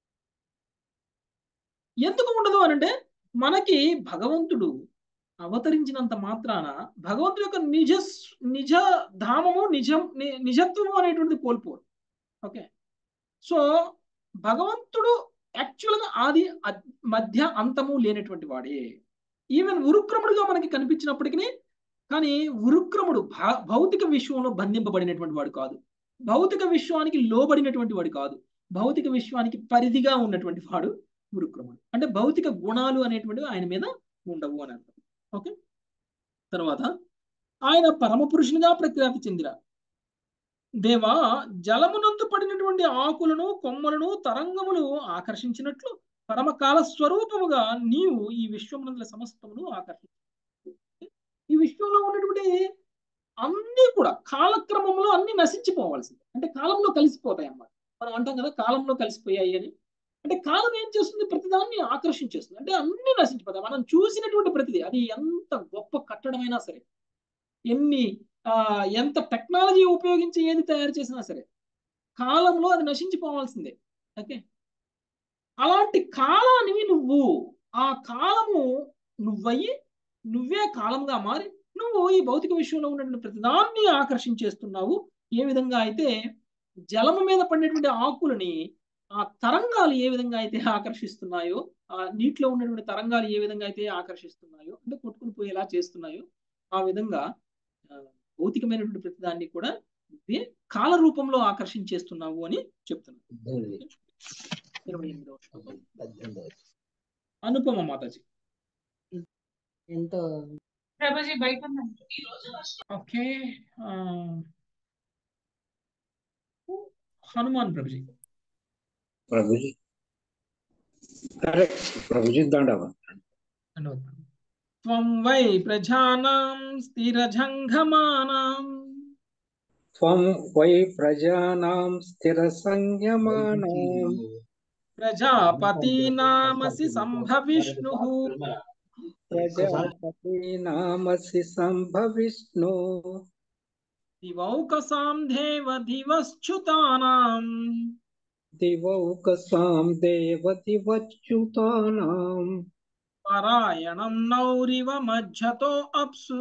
ఎందుకు ఉండదు అనంటే మనకి భగవంతుడు అవతరించినంత మాత్రాన భగవంతుడి యొక్క నిజ ధామము నిజత్వము అనేటువంటిది కోల్పోరు. ఓకే, సో భగవంతుడు యాక్చువల్గా ఆది మధ్య అంతము లేనటువంటి వాడే. ఈవెన్ ఉరుక్రముడుగా మనకి కనిపించినప్పటికీ కానీ ఉరుక్రముడు భౌతిక విశ్వంలో బంధింపబడినటువంటి వాడు కాదు, భౌతిక విశ్వానికి లోబడినటువంటి వాడు కాదు, భౌతిక విశ్వానికి పరిధిగా ఉన్నటువంటి వాడు ఉరుక్రముడు. అంటే భౌతిక గుణాలు అనేటువంటివి ఆయన మీద ఉండవు అని అర్థం. ఓకే, తర్వాత ఆయన పరమ పురుషునిగా ప్రఖ్యాతి చెందిన దేవా, జలమునందు పడినటువంటి ఆకులను కొమ్మలను తరంగములు ఆకర్షించినట్లు పరమకాల స్వరూపముగా నీవు ఈ విశ్వమునందుల సమస్తమును ఆకర్షించు. ఈ విశ్వంలో ఉన్నటువంటి అన్నీ కూడా కాలక్రమంలో అన్ని నశించిపోవాల్సింది. అంటే కాలంలో కలిసిపోతాయి అన్నమాట. మనం అంటాం కదా కాలంలో కలిసిపోయాయి అని. అంటే కాలం ఏం చేస్తుంది? ప్రతిదాన్ని ఆకర్షించేస్తుంది. అంటే అన్ని నశించిపోతాయి. మనం చూసినటువంటి ప్రతిదీ, అది ఎంత గొప్ప కట్టడమైనా సరే, ఎంత టెక్నాలజీ ఉపయోగించి ఏది తయారు చేసినా సరే కాలంలో అది నశించిపోవాల్సిందే. ఓకే, అలాంటి కాలాన్ని నువ్వు, ఆ కాలము నువ్వయ్యి నువ్వే కాలంగా మారి నువ్వు ఈ భౌతిక విశ్వంలో ఉన్నటువంటి ప్రతిదాన్ని ఆకర్షించేస్తున్నావు. ఏ విధంగా అయితే జలము మీద పడినటువంటి ఆకులని ఆ తరంగాలు ఏ విధంగా అయితే ఆకర్షిస్తున్నాయో, ఆ నీటిలో ఉన్నటువంటి తరంగాలు ఏ విధంగా అయితే ఆకర్షిస్తున్నాయో, అంటే కొట్టుకుని పోయేలా చేస్తున్నాయో, ఆ విధంగా భౌతికమైనటువంటి ప్రతిదాన్ని కూడా నువ్వే కాల రూపంలో ఆకర్షించేస్తున్నావు అని చెప్తున్నావు. 28వ శ్లోకం. అనుపమ మాతాజీ. ఎంతో ప్రభుజీ బయట ఓకే, హనుమాన్ ప్రభుజీ. ప్రభుజీ కరెక్ట్. ప్రభుజీ దండవ. త్వం వై ప్రజానాం స్థిరజంఘమానాం త్వం వై ప్రజానాం స్థిర సంయమానాం ప్రజాపతినామసి సంభవిష్ణుః ప్రజాపతినామసి సంభవిష్ణు దివౌకసాం దేవ దివశ్చుతానాం దివౌకసాం దేవ దివచ్యుతానాం పరాయణం నౌరివ మధ్యతో అప్సు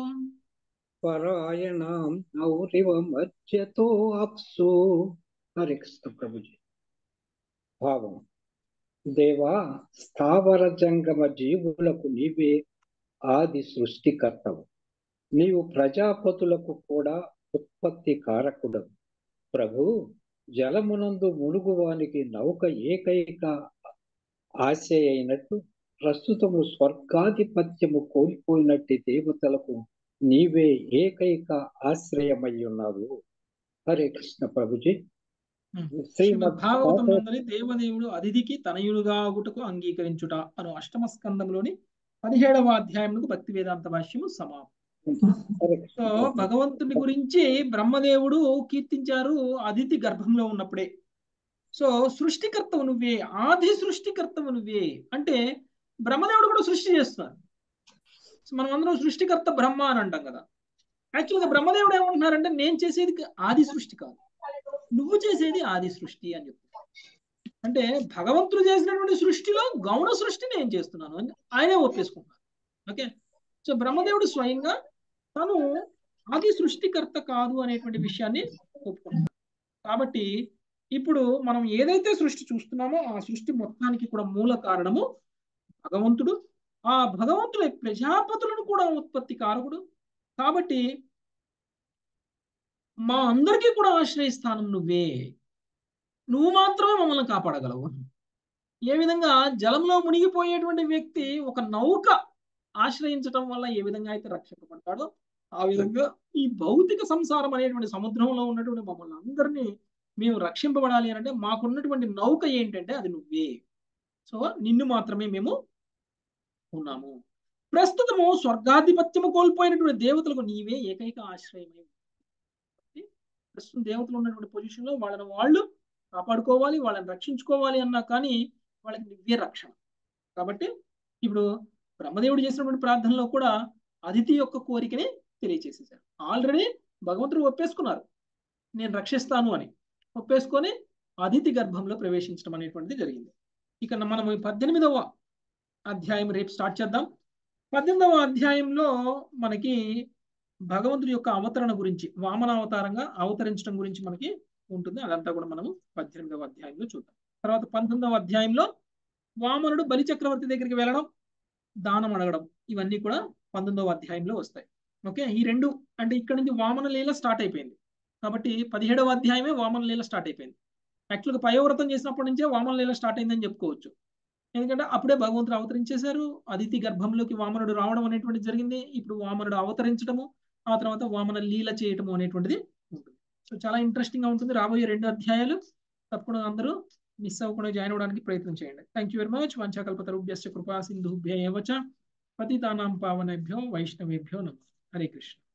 పరాయణం నౌరివ మధ్యతో అప్సు. హరే కృష్ణ ప్రభుజీ. భావం: దేవా, స్థావర జంగమ జీవులకు నీవే ఆది సృష్టికర్తవు. నీవు ప్రజాపతులకు కూడా ఉత్పత్తి కారకుడవు. ప్రభు, జలమునందు మునుగువానికి నౌక ఏకైక ఆశ అయినట్టు ప్రస్తుతము స్వర్గాధిపత్యము కోల్పోయినట్టి దేవతలకు నీవే ఏకైక ఆశ్రయమై ఉన్నావు. హరే కృష్ణ ప్రభుజీ. భాగవతంలోని దేవదేవుడు అతిథికి తనయుడుగా ఆగుటకు అంగీకరించుట అను అష్టమ స్కందంలోని 17వ అధ్యాయమునకు భక్తి వేదాంత భాష్యము సమాప్తం. సో భగవంతుని గురించి బ్రహ్మదేవుడు కీర్తించారు అదితి గర్భంలో ఉన్నప్పుడే. సో సృష్టికర్తవు నువ్వే, ఆది సృష్టికర్తవు నువ్వే అంటే బ్రహ్మదేవుడు కూడా సృష్టి చేస్తున్నారు. మనం అందరం సృష్టికర్త బ్రహ్మ అని అంటాం కదా. యాక్చువల్గా బ్రహ్మదేవుడు ఏమంటున్నారంటే నేను చేసేది ఆది సృష్టి కాదు, నువ్వు చేసేది ఆది సృష్టి అని చెప్తున్నారు. అంటే భగవంతుడు చేసినటువంటి సృష్టిలో గౌణ సృష్టి నేను చేస్తున్నాను అని ఆయనే ఒప్పేసుకుంటారు. ఓకే, సో బ్రహ్మదేవుడు స్వయంగా తను ఆది సృష్టికర్త కాదు అనేటువంటి విషయాన్ని ఒప్పుకుంటారు. కాబట్టి ఇప్పుడు మనం ఏదైతే సృష్టి చూస్తున్నామో ఆ సృష్టి మొత్తానికి కూడా మూల కారణము భగవంతుడు. ఆ భగవంతుడు ప్రజాపతులను కూడా ఉత్పత్తి కారకుడు. కాబట్టి మా అందరికీ కూడా ఆశ్రయస్థానం నువ్వే, నువ్వు మాత్రమే మమ్మల్ని కాపాడగలవు. ఏ విధంగా జలంలో మునిగిపోయేటువంటి వ్యక్తి ఒక నౌక ఆశ్రయించడం వల్ల ఏ విధంగా అయితే రక్షింపబడతాడో ఆ విధంగా ఈ భౌతిక సంసారం అనేటువంటి సముద్రంలో ఉన్నటువంటి మమ్మల్ని అందరినీ మేము రక్షింపబడాలి అని అంటే మాకున్నటువంటి నౌక ఏంటంటే అది నువ్వే. సో నిన్ను మాత్రమే మేము ఉన్నాము. ప్రస్తుతము స్వర్గాధిపత్యము కోల్పోయినటువంటి దేవతలకు నీవే ఏకైక ఆశ్రయమే. ప్రస్తుతం దేవతలు ఉన్నటువంటి పొజిషన్ లో వాళ్ళని వాళ్ళు కాపాడుకోవాలి, వాళ్ళని రక్షించుకోవాలి అన్నా కానీ వాళ్ళకి నువ్వే రక్షణ. కాబట్టి ఇప్పుడు బ్రహ్మదేవుడు చేసినటువంటి ప్రార్థనలో కూడా అదితి యొక్క కోరికని తెలియచేసేసారు. ఆల్రెడీ భగవంతుడు ఒప్పేసుకున్నారు నేను రక్షిస్తాను అని, ఒప్పేసుకొని అదితి గర్భంలో ప్రవేశించడం అనేటువంటిది జరిగింది. ఇక మనం 18వ అధ్యాయం రేపు స్టార్ట్ చేద్దాం. 18వ అధ్యాయంలో మనకి భగవంతుడి యొక్క అవతరణ గురించి, వామన అవతారంగా అవతరించడం గురించి మనకి ఉంటుంది. అదంతా కూడా మనము 18వ అధ్యాయంలో చూద్దాం. తర్వాత 19వ అధ్యాయంలో వామనుడు బలి చక్రవర్తి దగ్గరికి వెళ్ళడం, దానం అడగడం, ఇవన్నీ కూడా 19వ అధ్యాయంలో వస్తాయి. ఓకే, ఈ రెండు అంటే ఇక్కడ నుంచి వామన లీల స్టార్ట్ అయిపోయింది. కాబట్టి 17వ అధ్యాయమే వామన లీల స్టార్ట్ అయిపోయింది. యాక్చువల్గా పయోవ్రతం చేసినప్పటి నుంచే వామన లీల స్టార్ట్ అయిందని చెప్పుకోవచ్చు. ఎందుకంటే అప్పుడే భగవంతుడు అవతరించేశారు, అదితి గర్భంలోకి వామనుడు రావడం అనేటువంటిది జరిగింది. ఇప్పుడు వామనుడు అవతరించడము, ఆ తర్వాత వామన లీల చేయటము అనేటువంటిది ఉంటుంది. సో చాలా ఇంట్రెస్టింగ్ గా ఉంటుంది. రాబోయే 2 అధ్యాయాలు తప్పకుండా అందరూ మిస్ అవ్వకుండా జాయిన్ అవ్వడానికి ప్రయత్నం చేయండి. Thank you very much. వంచాకల్పతరుభ్యశ్చ కృపా సింధుభ్య ఏవ చ పతితానాం పావనేభ్యో వైష్ణవేభ్యో నమః. హరే కృష్ణ.